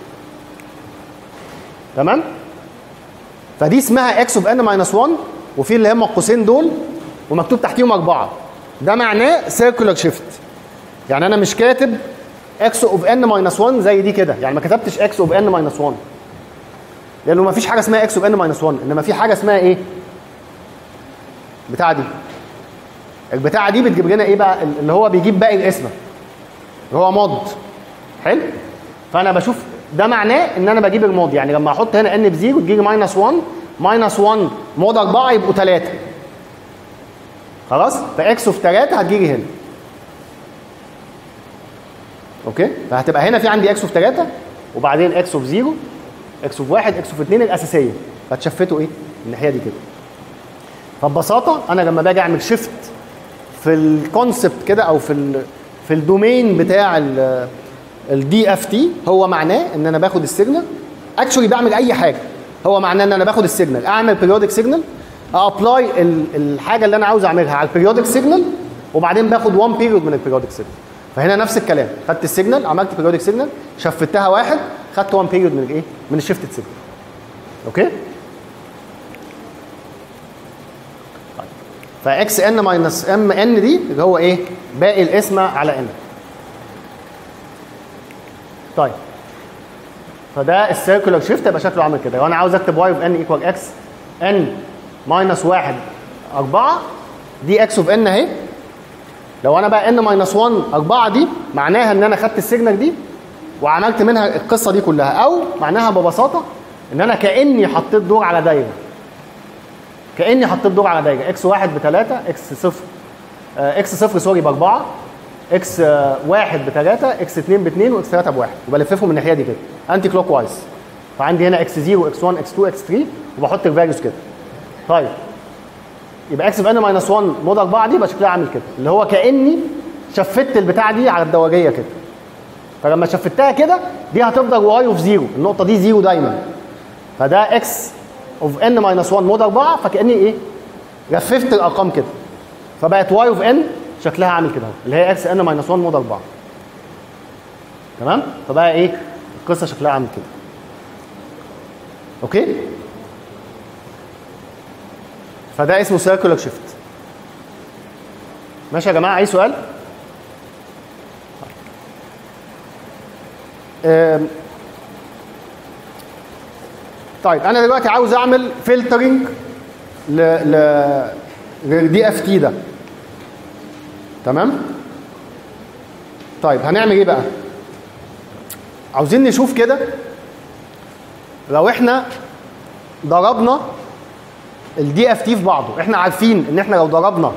تمام؟ فدي اسمها اكس اوف ان ماينس واحد، وفي اللي هم القوسين دول ومكتوب تحتيهم اربعه. ده معناه سيركولار شيفت. يعني انا مش كاتب اكس اوف ان ماينس واحد زي دي كده، يعني ما كتبتش اكس اوف ان ماينس واحد. لانه ما فيش حاجه اسمها اكس اوف ان ماينس واحد، انما في حاجه اسمها ايه؟ البتاعه دي. البتاعه دي بتجيب لنا ايه بقى؟ اللي هو بيجيب باقي القسمه. اللي هو مود. حلو؟ فانا بشوف ده معناه ان انا بجيب المود، يعني لما احط هنا ان بزيرو تجي لي ماينس واحد، ماينس واحد مود اربعه يبقوا ثلاثه. خلاص؟ فاكس اوف ثلاثه هتجي لي هنا. اوكي؟ فهتبقى هنا في عندي اكس اوف ثلاثه وبعدين اكس اوف صفر، اكس اوف واحد، اكس اوف اثنين الاساسيه. فتشفته ايه؟ الناحيه دي كده. فببساطه انا لما باجي اعمل شيفت في الكونسبت كده او في ال في الدومين بتاع الدي اف تي، هو معناه ان انا باخد السيجنال اكشولي بعمل اي حاجه. هو معناه ان انا باخد السيجنال اعمل بيريودك سيجنال، ابلاي الحاجه اللي انا عاوز اعملها على البيريودك سيجنال وبعدين باخد واحد بيريود من البيريودك سيجنال. فهنا نفس الكلام، خدت السيجنال عملت بيريودك سيجنال شفتها واحد، خدت واحد بيريود من الايه؟ من الشيفتد سيجنال. اوكي؟ فاكس ان ماينس ام ان دي اللي هو ايه؟ باقي القسمه على ان. طيب فده السيركولار شيفت يبقى شكله عامل كده. لو انا عاوز اكتب واي اوف ان ايكوال اكس ان ماينس واحد اربعه، دي اكس اوف ان اهي. لو انا بقى ان ماينس واحد اربعه دي معناها ان انا خدت السيجنال دي وعملت منها القصه دي كلها، او معناها ببساطه ان انا كاني حطيت دور على دايره. كاني حطيت دور على دايره، اكس واحد بثلاثه، اكس صفر آه اكس صفر سوري باربعه، اكس واحد بثلاثه، اكس اثنين باثنين، واكس ثلاثه بواحد، وبلففهم من الناحيه دي كده انتي كلوك وايز. فعندي هنا اكس صفر، اكس واحد، اكس اتنين، اكس تلاته، وبحط الفاليوز كده. طيب يبقى اكس في ان ماينس واحد مود اربعه دي يبقى شكلها عامل كده، اللي هو كاني شفت البتاعه دي على الدوريه كده. فلما شفتها كده دي هتفضل واي اوف زيرو، النقطه دي زيرو دايما. فده اكس اوف ان ماينس واحد مود اربعه، فكاني ايه؟ لففت الارقام كده. فبقت واي اوف ان شكلها عامل كده اهو، اللي هي اكس ان ماينس واحد مود اربعه. تمام؟ فبقى ايه؟ القصه شكلها عامل كده. اوكي؟ فده اسمه سيركولار شيفت. ماشي يا جماعه؟ اي سؤال؟ طيب انا دلوقتي عاوز اعمل فلترنج ل ل للدي اف تي ده. تمام؟ طيب هنعمل ايه بقى؟ عاوزين نشوف كده لو احنا ضربنا الدي اف تي في بعضه. احنا عارفين ان احنا لو ضربنا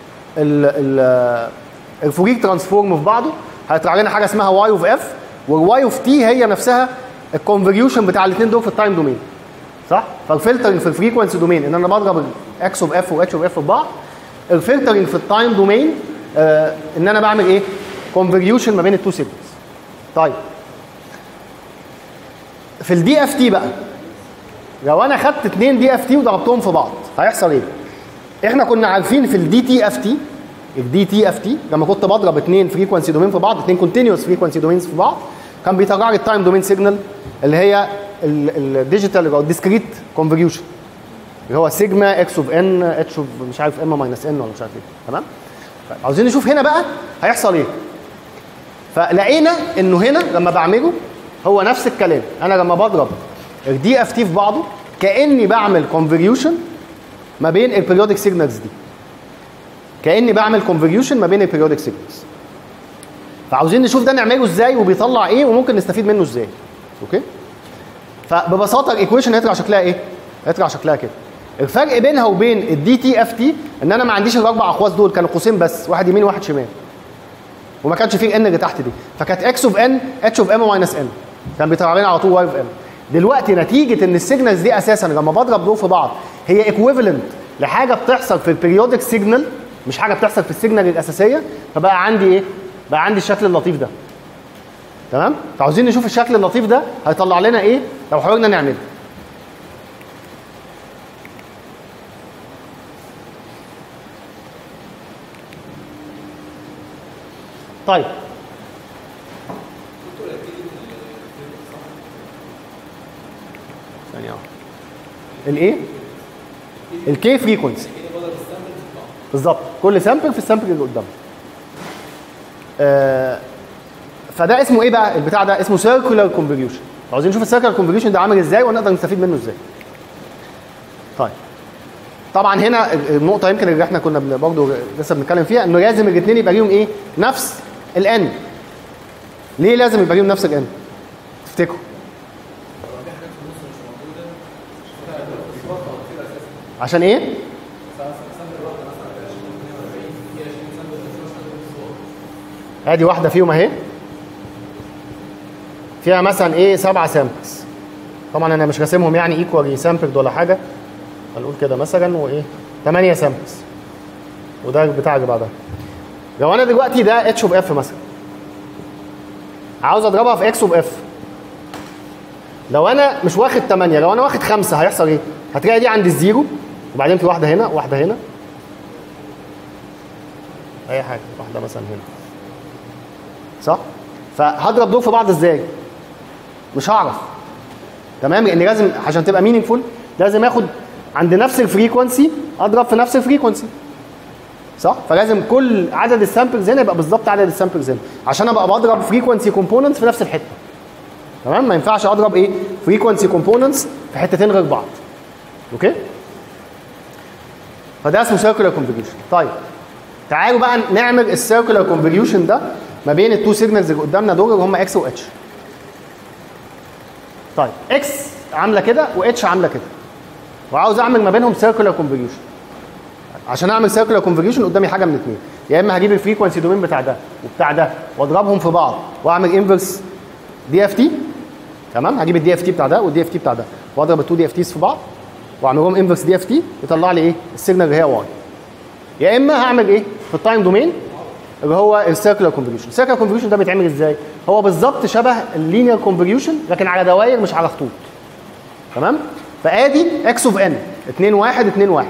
الفورير ترانسفورم في بعضه هيطلع لنا حاجه اسمها واي اوف اف، والواي اوف تي هي نفسها الكونفوليوشن بتاع الاثنين دول في التايم دومين. صح؟ فالفلترنج في الفريكونسي دومين ان انا بضرب اكس اوف اف واتش اوف اف في بعض، الفلترنج في التايم دومين آه ان انا بعمل ايه؟ كونفوليوشن ما بين التو سيجنالز. طيب في الدي اف تي بقى لو انا خدت اتنين دي اف تي وضربتهم في بعض هيحصل ايه؟ احنا كنا عارفين في الدي تي اف تي الدي تي اف تي لما كنت بضرب اتنين فريكونسي دومين في بعض، اتنين كونتينوس فريكونسي دومينز في بعض، كان بيطلع لي التايم دومين سيجنال اللي هي الديجيتال او الديسكريت كونفوليوشن اللي هو سيجما اكس اوف ان اتش اوف مش عارف ام ماينس ان ولا مش عارف ايه. تمام؟ طيب عاوزين نشوف هنا بقى هيحصل ايه. فلقينا انه هنا لما بعمله هو نفس الكلام، انا لما بضرب الدي اف تي في بعضه كاني بعمل كونفوليوشن ما بين البيريودك سيجنالز دي. كاني بعمل كونفوليوشن ما بين البيريودك سيجنالز. فعاوزين نشوف ده نعمله ازاي وبيطلع ايه وممكن نستفيد منه ازاي. اوكي؟ فببساطه الايكويشن هيطلع شكلها ايه؟ هيطلع شكلها كده. الفرق بينها وبين الدي تي اف تي ان انا ما عنديش الاربع اقواس دول، كانوا قوسين بس، واحد يمين وواحد شمال. وما كانش فيه الان اللي تحت دي، فكانت اكس اوف ان اتش اوف ام ماينس ان. كان بيطلع لنا على طول واي اوف ام. دلوقتي نتيجه ان السيجنالز دي اساسا لما بضرب دول في بعض هي ايكويفالنت لحاجه بتحصل في البيريودك سيجنال مش حاجه بتحصل في السيجنال الاساسيه، فبقى عندي ايه؟ بقى عندي الشكل اللطيف ده. تمام؟ فعاوزين نشوف الشكل اللطيف ده هيطلع لنا ايه لو حاولنا نعمله. طيب ثانية واحدة. الايه؟ الكي فريكونسي بالظبط، كل سامبل في السامبل اللي قدامه. آه فده اسمه ايه بقى؟ البتاع ده اسمه سيركولار كونفوليوشن. عاوزين نشوف السيركولار كونفوليوشن ده عامل ازاي ونقدر نستفيد منه ازاي. طيب طبعا هنا النقطة يمكن اللي احنا كنا برضه لسه بنتكلم فيها انه لازم الاثنين يبقى ليهم ايه؟ نفس الان. ليه لازم يبقى ليهم نفس الان؟ تفتكروا؟ عشان ايه؟ ادي واحده فيهم اهي فيها مثلا ايه سبعه سامبلز. طبعا انا مش راسمهم يعني ايكوالي سامبلد ولا حاجه، هنقول كده مثلا وايه ثمانية سامبلز وده البتاع اللي بعدها. لو انا دلوقتي ده اتش اوف اف مثلا عاوز اضربها في اكس اوف اف، لو انا مش واخد ثمانية لو انا واخد خمسة هيحصل ايه؟ هتلاقي دي عند الزيرو وبعدين في واحده هنا واحده هنا اي حاجه، واحده مثلا هنا، صح؟ فهضرب دول في بعض ازاي؟ مش هعرف. تمام؟ لان لازم عشان تبقى مينينجفول لازم اخد عند نفس الفريكونسي اضرب في نفس الفريكونسي، صح؟ فلازم كل عدد السامبلز هنا يبقى بالظبط عدد السامبلز هنا عشان ابقى بضرب فريكونسي كومبوننتس في نفس الحته. تمام؟ ما ينفعش اضرب ايه؟ فريكونسي كومبوننتس في حتتين غير بعض. اوكي؟ فده اسمه سيركولار كونفوليوشن. طيب تعالوا بقى نعمل السيركولار كونفوليوشن ده ما بين التو سيجنالز اللي قدامنا دول اللي هم اكس واتش. طيب اكس عامله كده واتش عامله كده، وعاوز اعمل ما بينهم سيركولار كونفوليوشن. عشان اعمل سيركولار كونفوليوشن قدامي حاجه من اثنين، يا اما هجيب الفريكونسي دومين بتاع ده وبتاع ده واضربهم في بعض واعمل انفرس دي اف تي. تمام؟ هجيب الدي اف تي بتاع ده والدي اف تي بتاع ده واضرب التو دي اف تيز في بعض واعمل لهم انفرس دي اف تي يطلع لي ايه؟ السيجنال اللي هي واي. يا اما هعمل ايه؟ في التايم دومين اللي هو السيركولار كونفوليوشن. السيركولار كونفوليوشن ده بيتعمل ازاي؟ هو بالظبط شبه اللينير كونفوليوشن لكن على دوائر مش على خطوط. تمام؟ فادي اكس اوف ان اتنين واحد اتنين واحد،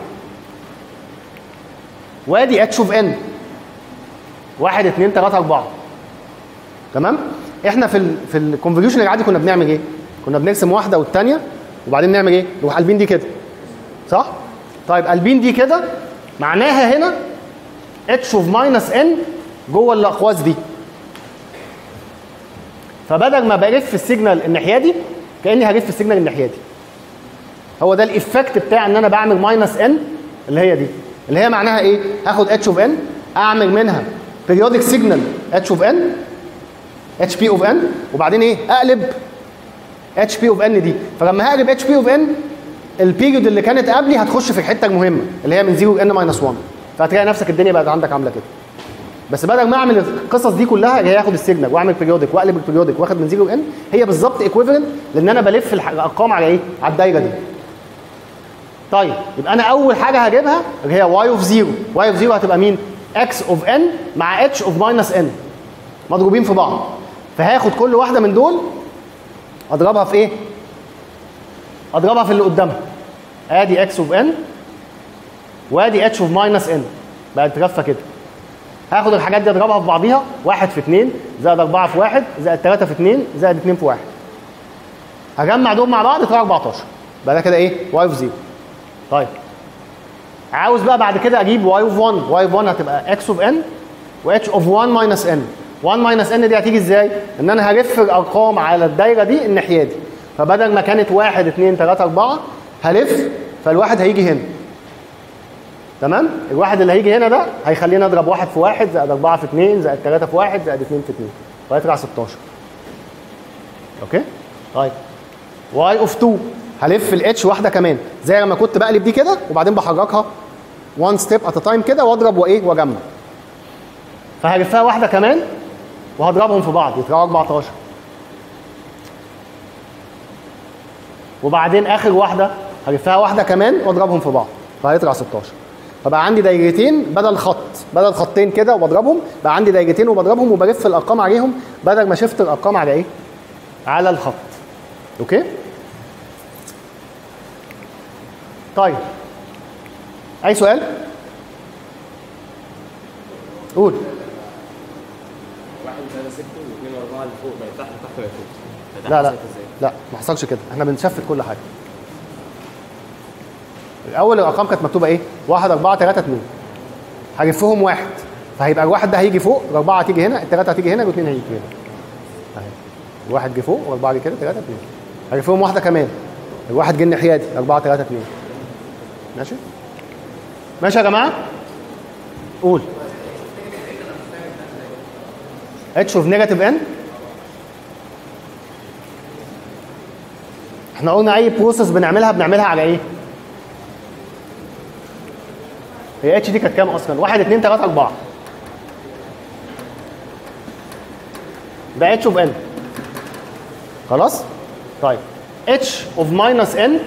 وادي اتش اوف ان واحد اتنين تلاتة اربعة. تمام؟ احنا في ال في الكونفوليوشن العادي كنا بنعمل ايه؟ كنا بنرسم واحده والثانيه وبعدين نعمل ايه؟ نروح قلبين دي كده، صح؟ طيب قلبين دي كده معناها هنا اتش اوف ماينس ان جوه الاقواس دي. فبدل ما بلف السيجنال الناحيه دي كاني هلف السيجنال الناحيه دي. هو ده الايفكت بتاع ان انا بعمل ماينس ان اللي هي دي، اللي هي معناها ايه؟ هاخد اتش اوف ان اعمل منها بيريودك سيجنال اتش اوف ان اتش بي اوف ان وبعدين ايه؟ اقلب اتش بي اوف ان دي. فلما هقلب اتش بي اوف ان البيريود اللي كانت قبلي هتخش في الحته المهمه اللي هي من صفر ان ماينس واحد، فهتلاقي نفسك الدنيا بقت عندك عامله كده. بس بدل ما اعمل القصص دي كلها اللي هي هاخد السيجنال واعمل بيريودك واقلب البيريودك واخد من صفر ان، هي بالظبط ايكويفالنت لان انا بلف الارقام على ايه؟ على الدايره دي. طيب يبقى انا اول حاجه هجيبها اللي هي واي اوف زيرو. واي اوف زيرو هتبقى مين؟ اكس اوف ان مع اتش اوف ماينس ان مضروبين في بعض. فهاخد كل واحده من دول اضربها في ايه؟ اضربها في اللي قدامها. ادي اكس اوف ان وادي اتش اوف ماينس ان، بقت رفه كده. هاخد الحاجات دي اضربها في بعضيها، واحد في اتنين زائد اربعة في واحد زائد تلاتة في اتنين زائد اتنين في واحد. هجمع دول مع بعض يطلع اربعتاشر. بقى ده كده ايه؟ واي اوف زيرو. طيب عاوز بقى بعد كده اجيب واي اوف واحد. واي اوف واحد هتبقى اكس اوف ان واتش اوف واحد ماينس ان. واحد ماينس ان دي هتيجي ازاي؟ ان انا هلف الارقام على الدايره دي الناحيه دي. فبدل ما كانت واحد اتنين تلاتة اربعة هلف، فالواحد هيجي هنا. تمام؟ الواحد اللي هيجي هنا ده هيخلينا اضرب واحد في واحد زائد اربعة في اتنين زائد تلاتة في واحد زائد اتنين في اتنين وهيطلع ستاشر. اوكي؟ طيب واي اوف اتنين هلف الاتش واحده كمان زي لما كنت بقلب دي كده وبعدين بحركها one step at a time كده واضرب وايه واجمع. فهلفها واحده كمان وهضربهم في بعض يطلعوا اربعتاشر. وبعدين اخر واحده هلفها واحده كمان واضربهم في بعض فهيطلع ستاشر. فبقى عندي دايرتين بدل خط، بدل خطين كده وبضربهم بقى عندي دايرتين وبضربهم وبلف الارقام عليهم بدل ما شفت الارقام على ايه؟ على الخط. اوكي؟ طيب اي سؤال؟ قول. واحد وثلاثة ستة واثنين واربعة اللي فوق بقى تحت تحت ولا فوق؟ لا لا لا ما حصلش كده، احنا بنشفت كل حاجه. الاول الارقام كانت مكتوبه ايه؟ واحد اربعة تلاتة اتنين. هلفهم واحد فهيبقى الواحد ده هيجي فوق، الاربعه هتيجي هنا، الثلاثه هتيجي هنا، والاثنين هيجي هنا. اهي الواحد جه فوق والاربعه جه كده تلاتة اتنين. هلفهم واحده كمان، الواحد جه الناحيه دي اربعة تلاتة اتنين. ماشي؟ ماشي يا جماعه؟ قول. اتش اوف نيجاتيف ان. احنا قلنا اي بروسيس بنعملها بنعملها على ايه؟ هي اتش دي كانت كام اصلا؟ واحد اتنين تلاتة اربعة. ده اتش اوف ان. خلاص؟ طيب اتش اوف ماينس ان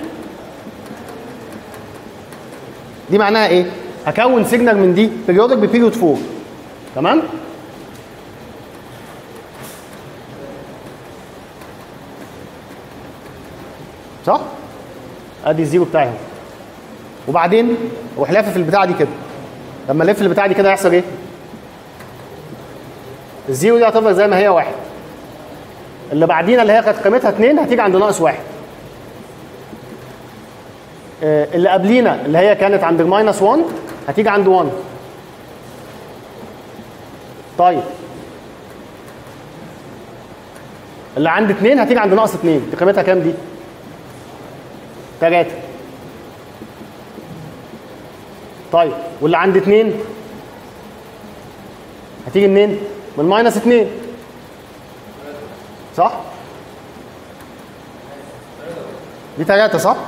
دي معناها ايه؟ هكون سيجنال من دي بيريودك ببيريود اربعة. تمام؟ صح؟ ادي الزيرو بتاعي اهو. وبعدين اروح لافف البتاعه دي كده. لما الف البتاعه دي كده هيحصل ايه؟ الزيرو دي هتفضل زي ما هي واحد. اللي بعدينا اللي هي كانت قيمتها اتنين هتيجي عند ناقص واحد. اللي قبلينا اللي هي كانت عند الماينس واحد هتيجي عند واحد. طيب اللي عند اتنين هتيجي عند ناقص اتنين. دي قيمتها كام دي؟ تلاتة. طيب واللي عند اتنين هتيجي منين؟ من ماينس اتنين. صح؟ دي تلاتة صح؟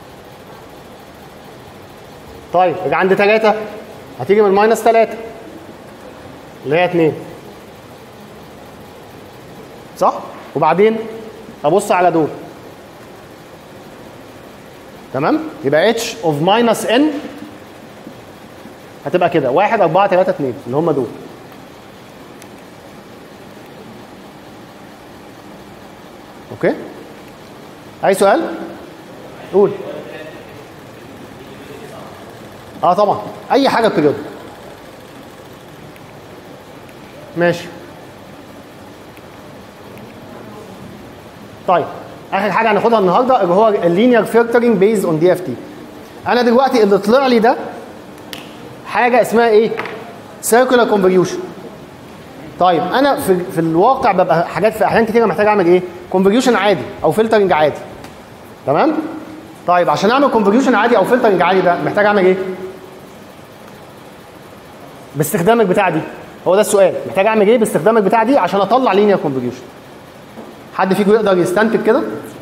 طيب اللي عند تلاتة هتيجي من ماينس تلاتة اللي هي اتنين. صح؟ وبعدين ابص على دول. تمام؟ يبقى اتش اوف ماينس ان هتبقى كده واحد اربعة تلاتة اتنين اللي هم دول. اوكي؟ اي سؤال؟ قول. اه طبعا اي حاجه بتجاوب. ماشي. طيب اخر حاجه هناخدها النهارده اللي هو اللينير فلترنج بيز اون دي اف تي. انا دلوقتي اللي طلع لي ده حاجه اسمها ايه؟ سيركولار كونفوليوشن. طيب انا في في الواقع ببقى حاجات في احيان كتيره محتاج اعمل ايه؟ كونفوليوشن عادي او فلترنج عادي. تمام؟ طيب عشان اعمل كونفوليوشن عادي او فلترنج عادي ده محتاج اعمل ايه؟ باستخدام البتاع دي. هو ده السؤال، محتاج اعمل ايه باستخدام البتاع دي عشان اطلع لينير كونفوليوشن؟ حد فيكم يقدر يستنتج كده؟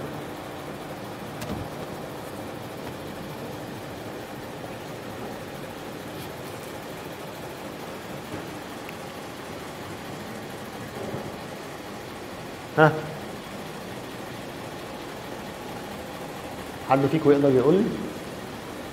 ها؟ حد فيكم يقدر يقول لي؟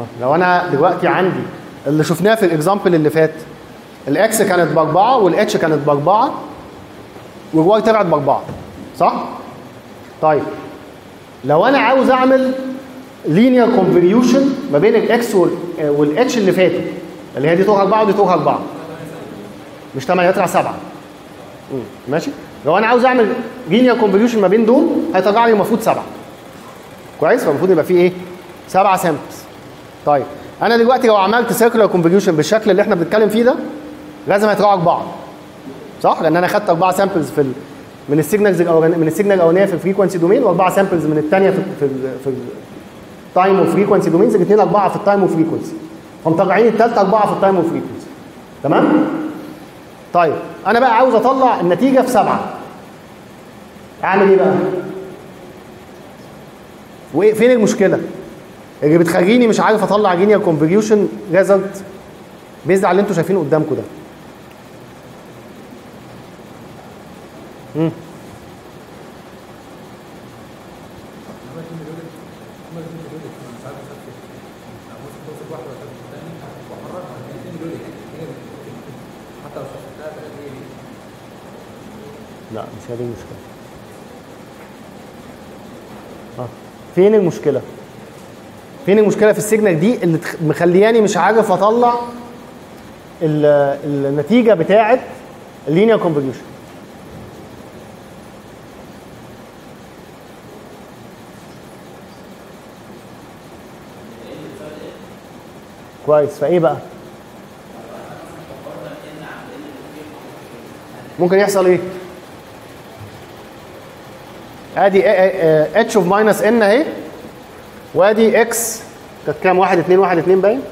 لو انا دلوقتي عندي اللي شفناه في الاكزامبل اللي فات، الاكس كانت باربعه والاتش كانت باربعه والواي طلعت باربعه، صح؟ طيب لو انا عاوز اعمل لينير كونفوليوشن ما بين الاكس والاتش اللي فاتوا، اللي هي دي طولها اربعه ودي طولها اربعه، مش ثمانيه يطلع سبعه. ماشي؟ لو انا عاوز اعمل لينير كونفوليوشن ما بين دول هيطلع لي المفروض سبعه. كويس؟ فالمفروض يبقى فيه ايه؟ سبعه سامبلز. طيب انا دلوقتي لو عملت سيركلر كونفوليوشن بالشكل اللي احنا بنتكلم فيه ده لازم هيطلعوا اربعه. صح؟ لان انا خدت اربعه سامبلز في ال... من السيجنالز من السيجنال الاولانيه في الفريكونسي دومين واربعه سامبلز من الثانيه في في في التايم وفريكونسي دومينز، الاثنين اربعه في التايم وفريكونسي. فمطلعين الثالثه اربعه في التايم وفريكونسي. تمام؟ طيب انا بقى عاوز اطلع النتيجه في سبعه. اعمل ايه بقى؟ وفين المشكله؟ اللي بتخليني مش عارف اطلع لينير كونفوليوشن ريزلت بيزد على اللي انتوا شايفينه قدامكم ده. امم لا مش هذه المشكله. اه فين المشكله؟ فين المشكله في السيجنال دي اللي مخلياني مش عارف اطلع النتيجه بتاعه اللينير كونفوليوشن؟ كويس. فايه بقى؟ ممكن يحصل ايه؟ ادي اتش اوف ماينس ان اهي، وادي اكس كانت كام؟ واحد اتنين واحد اتنين باين.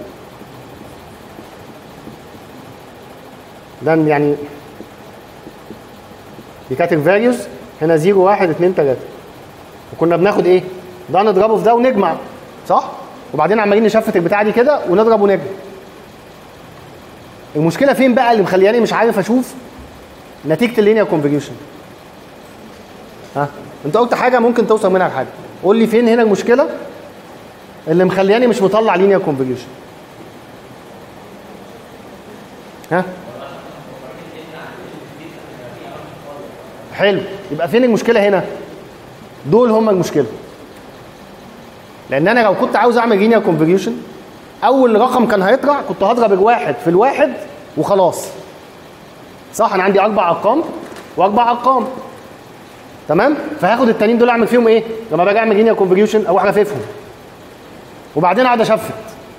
ده يعني دي كانت الفاليوز هنا صفر واحد اتنين تلاته، وكنا بناخد ايه؟ ده نضربه في ده ونجمع، صح؟ وبعدين عمالين نشفت البتاعه دي كده ونضرب ونجمع. المشكله فين بقى اللي مخلياني مش عارف اشوف نتيجه اللينير كونفوليوشن؟ ها؟ انت قلت حاجه ممكن توصل منها لحاجه، قول لي فين هنا المشكله اللي مخلياني مش مطلع لينير كونفوليوشن؟ ها؟ حلو، يبقى فين المشكله هنا؟ دول هم المشكله. لان انا لو كنت عاوز اعمل لينير كونفوليوشن اول رقم كان هيطلع كنت هضرب الواحد في الواحد وخلاص. صح؟ انا عندي اربع ارقام واربع ارقام. تمام؟ فهاخد التانيين دول اعمل فيهم ايه؟ لما باجي اعمل لينير كونفوليوشن اروح لاففهم وبعدين اقعد اشفت.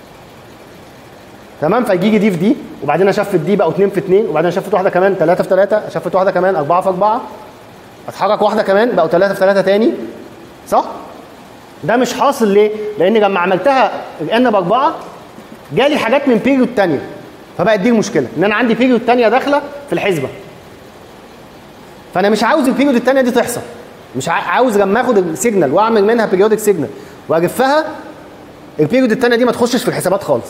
تمام؟ فيجي دي في دي وبعدين اشفت دي بقوا اتنين في اتنين وبعدين اشفت واحده كمان ثلاثه في ثلاثه، اشفت واحده كمان اربعه في اربعه، اتحرك واحده كمان بقوا ثلاثه في ثلاثه تاني. صح؟ ده مش حاصل ليه؟ لان لما عملتها الان باربعه جالي حاجات من بيريود ثانيه، فبقت دي المشكله ان انا عندي بيريود ثانيه داخله في الحسبه. فانا مش عاوز البيريود الثانيه دي تحصل، مش عاوز لما اخد السيجنال واعمل منها بيريودك سيجنال واجفها البيريود الثانيه دي ما تخشش في الحسابات خالص.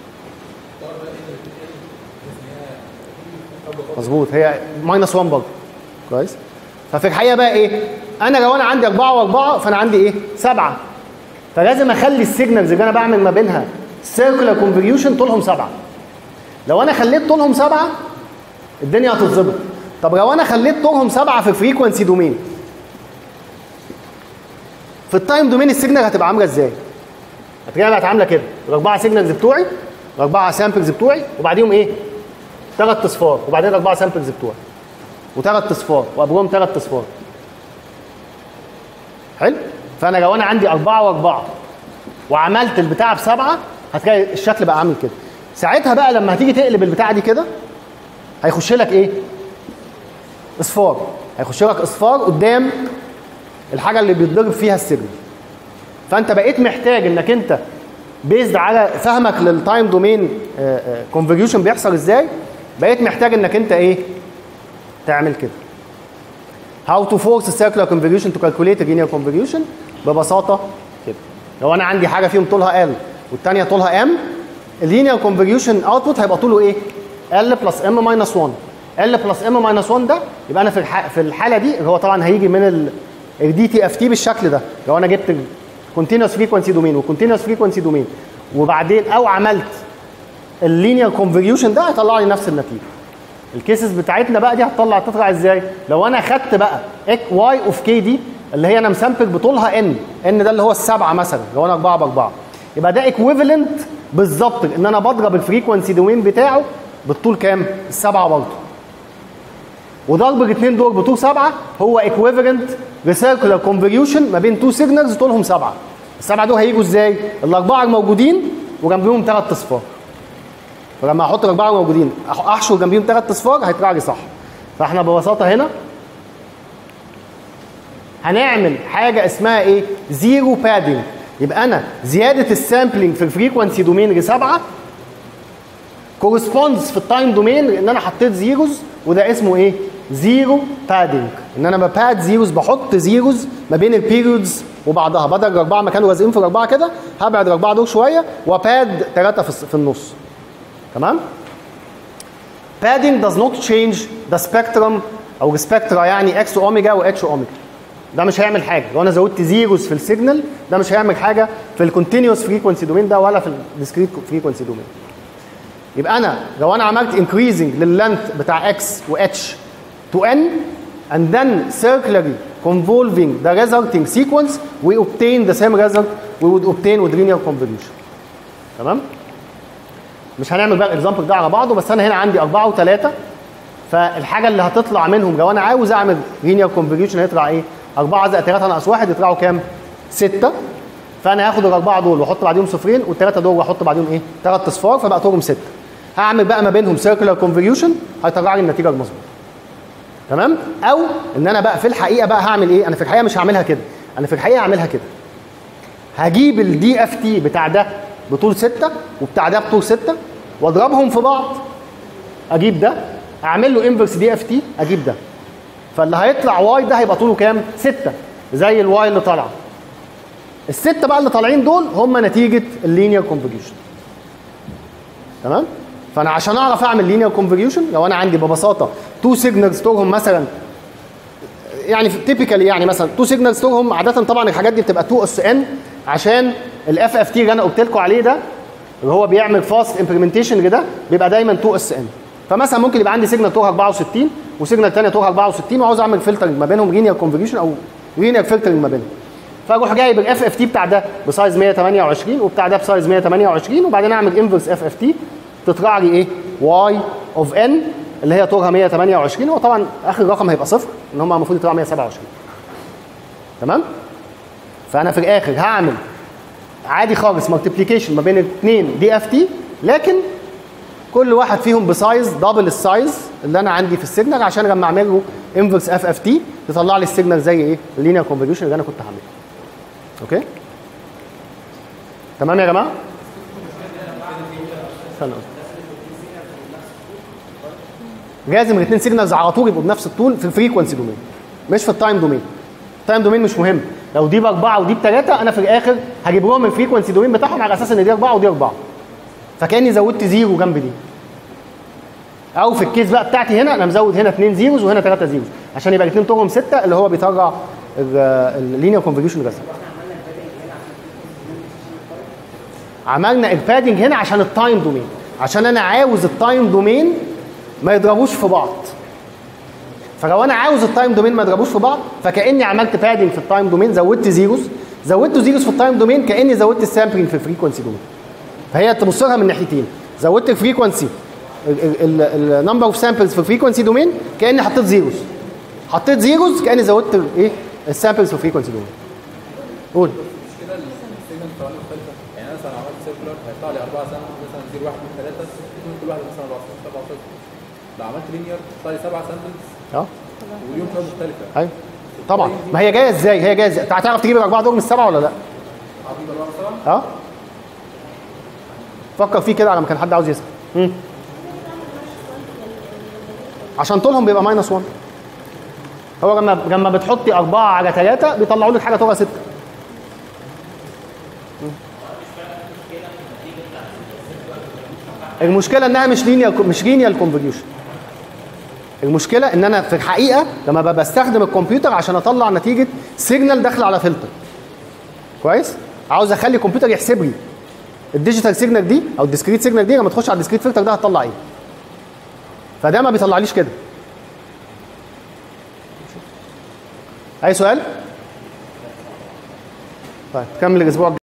مظبوط، هي ماينس واحد برضه. كويس؟ ففي الحقيقه بقى ايه؟ انا لو انا عندي اربعه واربعه فانا عندي ايه؟ سبعه. فلازم اخلي السيجنالز اللي انا بعمل ما بينها سيركلر كونفوليوشن طولهم سبعه. لو انا خليت طولهم سبعه الدنيا هتتظبط. طب لو انا خليت طولهم سبعه في فريكونسي دومين، في التايم دومين السيجنال هتبقى عامله ازاي؟ هتلاقيها بقت عامله كده، الاربعه سيجنالز بتوعي، الاربعه سامبلز بتوعي وبعديهم ايه؟ ثلاث اصفار، وبعدين الاربعه سامبلز بتوعي وثلاث اصفار وقبلهم ثلاث اصفار. حلو؟ فانا لو انا عندي اربعه واربعه وعملت البتاعه بسبعه هتلاقي الشكل بقى عامل كده. ساعتها بقى لما هتيجي تقلب البتاعه دي كده هيخش لك ايه؟ اصفار، هيخش لك اصفار قدام الحاجه اللي بيتضرب فيها السيجنال. فانت بقيت محتاج انك انت بيزد على فهمك للتايم دومين كونفوليوشن بيحصل ازاي، بقيت محتاج انك انت ايه؟ تعمل كده. How to force a circular convolution to calculate a linear convolution. ببساطه كده. لو انا عندي حاجه فيهم طولها L والثانيه طولها M، اللينير كونفوليوشن اوتبوت هيبقى طوله ايه؟ L بلس M ماينس واحد. L بلس M ماينس واحد ده يبقى انا في الح... في الحاله دي اللي هو طبعا هيجي من ال دي تي اف تي بالشكل ده. لو انا جبت continuous frequency domain و continuous frequency domain وبعدين او عملت اللينير كونفوليوشن ده هيطلع لي نفس النتيجه. الكيسز بتاعتنا بقى دي هتطلع تطلع ازاي؟ لو انا خدت بقى واي اوف كي دي اللي هي انا مسامبل بطولها ان، ان ده اللي هو السبعه مثلا لو انا اربعه باربعه، يبقى ده ايكويفالنت بالظبط ان انا بضرب الفريكونسي دومين بتاعه بالطول كام؟ السبعه برضه. وضرب الاثنين دول بطول سبعه هو ايكويفالنت ريسيركولار كونفوليوشن ما بين تو سيجنالز طولهم سبعه. السبعه دول هيجوا ازاي؟ الاربعه الموجودين وجنبهم ثلاث اصفار. فلما احط الاربعه الموجودين احشر جنبيهم ثلاث اصفار هيطلع لي صح. فاحنا ببساطه هنا هنعمل حاجه اسمها ايه؟ زيرو بادنج. يبقى انا زياده السامبلنج في الفريكونسي دومين لسبعه كورسبوندز في التايم دومين لان انا حطيت زيروز، وده اسمه ايه؟ زيرو بادنج. ان انا بباد زيروز، بحط زيروز ما بين البيريودز وبعضها، بدل الاربعه ما كانوا لازقين في الاربعه كده هبعد الاربعه دول شويه وباد ثلاثه في النص. تمام؟ padding does not change the spectrum او السبكترا يعني اكس اوميجا واتش اوميجا. ده مش هيعمل حاجه. لو انا زودت زيروز في السيجنال ده مش هيعمل حاجه في الكونتينوس فريكونسي دومين ده ولا في الديسكريت فريكونسي دومين. يبقى انا لو انا عملت انكريزنج لللينث بتاع اكس واتش to n and then circularly convolving the resulting sequence we obtain the same result we would obtain with linear convolution. تمام؟ مش هنعمل بقى الاكزامبل ده على بعضه، بس انا هنا عندي أربعة وثلاثة، فالحاجه اللي هتطلع منهم لو انا عاوز اعمل linear convolution هيطلع ايه؟ أربعة زائد ثلاثة ناقص واحد يطلعوا كام؟ ستة. فانا هاخد الاربعه دول واحط بعديهم صفرين والثلاثه دول واحط بعديهم ايه؟ ثلاث اصفار فبقى طولهم ستة. هعمل بقى ما بينهم circular convolution هيطلع لي النتيجه المظبوطه. تمام؟ او ان انا بقى في الحقيقه بقى هعمل ايه؟ انا في الحقيقه مش هعملها كده، انا في الحقيقه هعملها كده. هجيب الدي اف تي بتاع ده بطول ستة وبتاع ده بطول ستة واضربهم في بعض، اجيب ده اعمل له انفرس دي اف تي اجيب ده، فاللي هيطلع واي ده هيبقى طوله كام؟ ستة زي الواي اللي طالعه. الستة بقى اللي طالعين دول هم نتيجه اللينير كونفوليوشن. تمام؟ فانا عشان اعرف اعمل لينير كونفوليوشن لو انا عندي ببساطه تو سيجنالز طولهم مثلا يعني تيبيكالي يعني مثلا تو سيجنالز طولهم عاده طبعا الحاجات دي بتبقى اتنين اس ان عشان الاف اف تي اللي انا قلت لكم عليه ده اللي هو بيعمل فاست امبلمنتيشن لده بيبقى دايما اتنين اس ان. فمثلا ممكن يبقى عندي سيجنال طولها أربعة وستين وسيجنال ثانيه طولها أربعة وستين وعاوز اعمل فلترنج ما بينهم لينير كونفوليوشن او لينير فلترنج ما بينهم. فاروح جايب الاف اف تي بتاع ده بسايز مية وتمانية وعشرين وبتاع ده بسايز مية وتمانية وعشرين وبعدين اعمل انفرس اف اف تي تطلع لي ايه؟ واي اوف ان اللي هي طولها مية وتمانية وعشرين وطبعا اخر رقم هيبقى صفر ان هم المفروض يطلعوا مية وسبعة وعشرين. تمام؟ فانا في الاخر هعمل عادي خالص مالتيبليكيشن ما بين الاثنين دي اف تي لكن كل واحد فيهم بسايز دبل السايز اللي انا عندي في السيجنال عشان لما اعمل له انفرس اف اف تي يطلع لي السيجنال زي ايه؟ اللينير كونفوليوشن اللي انا كنت هعمله. اوكي؟ تمام يا جماعه؟ استنى لازم الاثنين سيجنالز على طول يبقوا بنفس الطول في الفريكونسي دومين مش في التايم دومين. التايم دومين مش مهم، لو دي باربعه ودي بثلاثه انا في الاخر هجيب لهم الفريكونسي دومين بتاعهم على اساس ان دي اربعه ودي اربعه. فكاني زودت زيرو جنب دي. او في الكيس بقى بتاعتي هنا انا مزود هنا اثنين زيروز وهنا ثلاثه زيروز عشان يبقى الاثنين طولهم سته اللي هو بيطلع اللينير كونفوليوشن ريزلت. عملنا البادنج هنا عشان التايم دومين، عشان انا عاوز التايم دومين ما يضربوش في بعض. فلو انا عاوز التايم دومين ما يضربوش في بعض فكاني عملت بادنج في التايم دومين زودت زيروز زودت زيروز في التايم دومين كاني زودت السامبلنج في الفريكونسي دومين. فهي تبص لها من ناحيتين، زودت الفريكونسي النمبر اوف سامبلز في الفريكونسي دومين كاني حطيت زيروز حطيت زيروز كاني زودت ايه السامبلز في الفريكونسي دومين. قول. مش كده السيجنال قوانين مختلفه، يعني انا مثلا عملت سيركلر هيطلع لي أربعة سامبلز مثلا صفر واحد اثنين ثلاثة كل واحد مثلا سبعة صفر. لو عملت لينير هيطلع لي سبعة سامبلز اه واليوم كام مختلفه. ايوه طبعا. ما هي جايه ازاي؟ هي جايه ازاي؟ انت هتعرف تجيب الاربعه دول من السبعه ولا لا؟ هجيب أربعة سبعة؟ اه فكر فيه كده على ما كان حد عاوز يسال. امم عشان طولهم بيبقى ماينس واحد. هو لما لما بتحطي أربعة على ثلاثة بيطلعوا لك حاجة طولها ستة. المشكلة إنها مش لينير مش لينير كونفوليوشن. المشكلة إن أنا في الحقيقة لما بستخدم الكمبيوتر عشان أطلع نتيجة سيجنال داخلة على فلتر. كويس؟ عاوز أخلي الكمبيوتر يحسب لي الديجيتال سيجنال دي او الديسكريت سيجنال دي لما تخش على الديسكريت فلتر ده هتطلع ايه. فده ما بيطلعليش كده. اي سؤال؟ طيب كمل الاسبوع الجاي.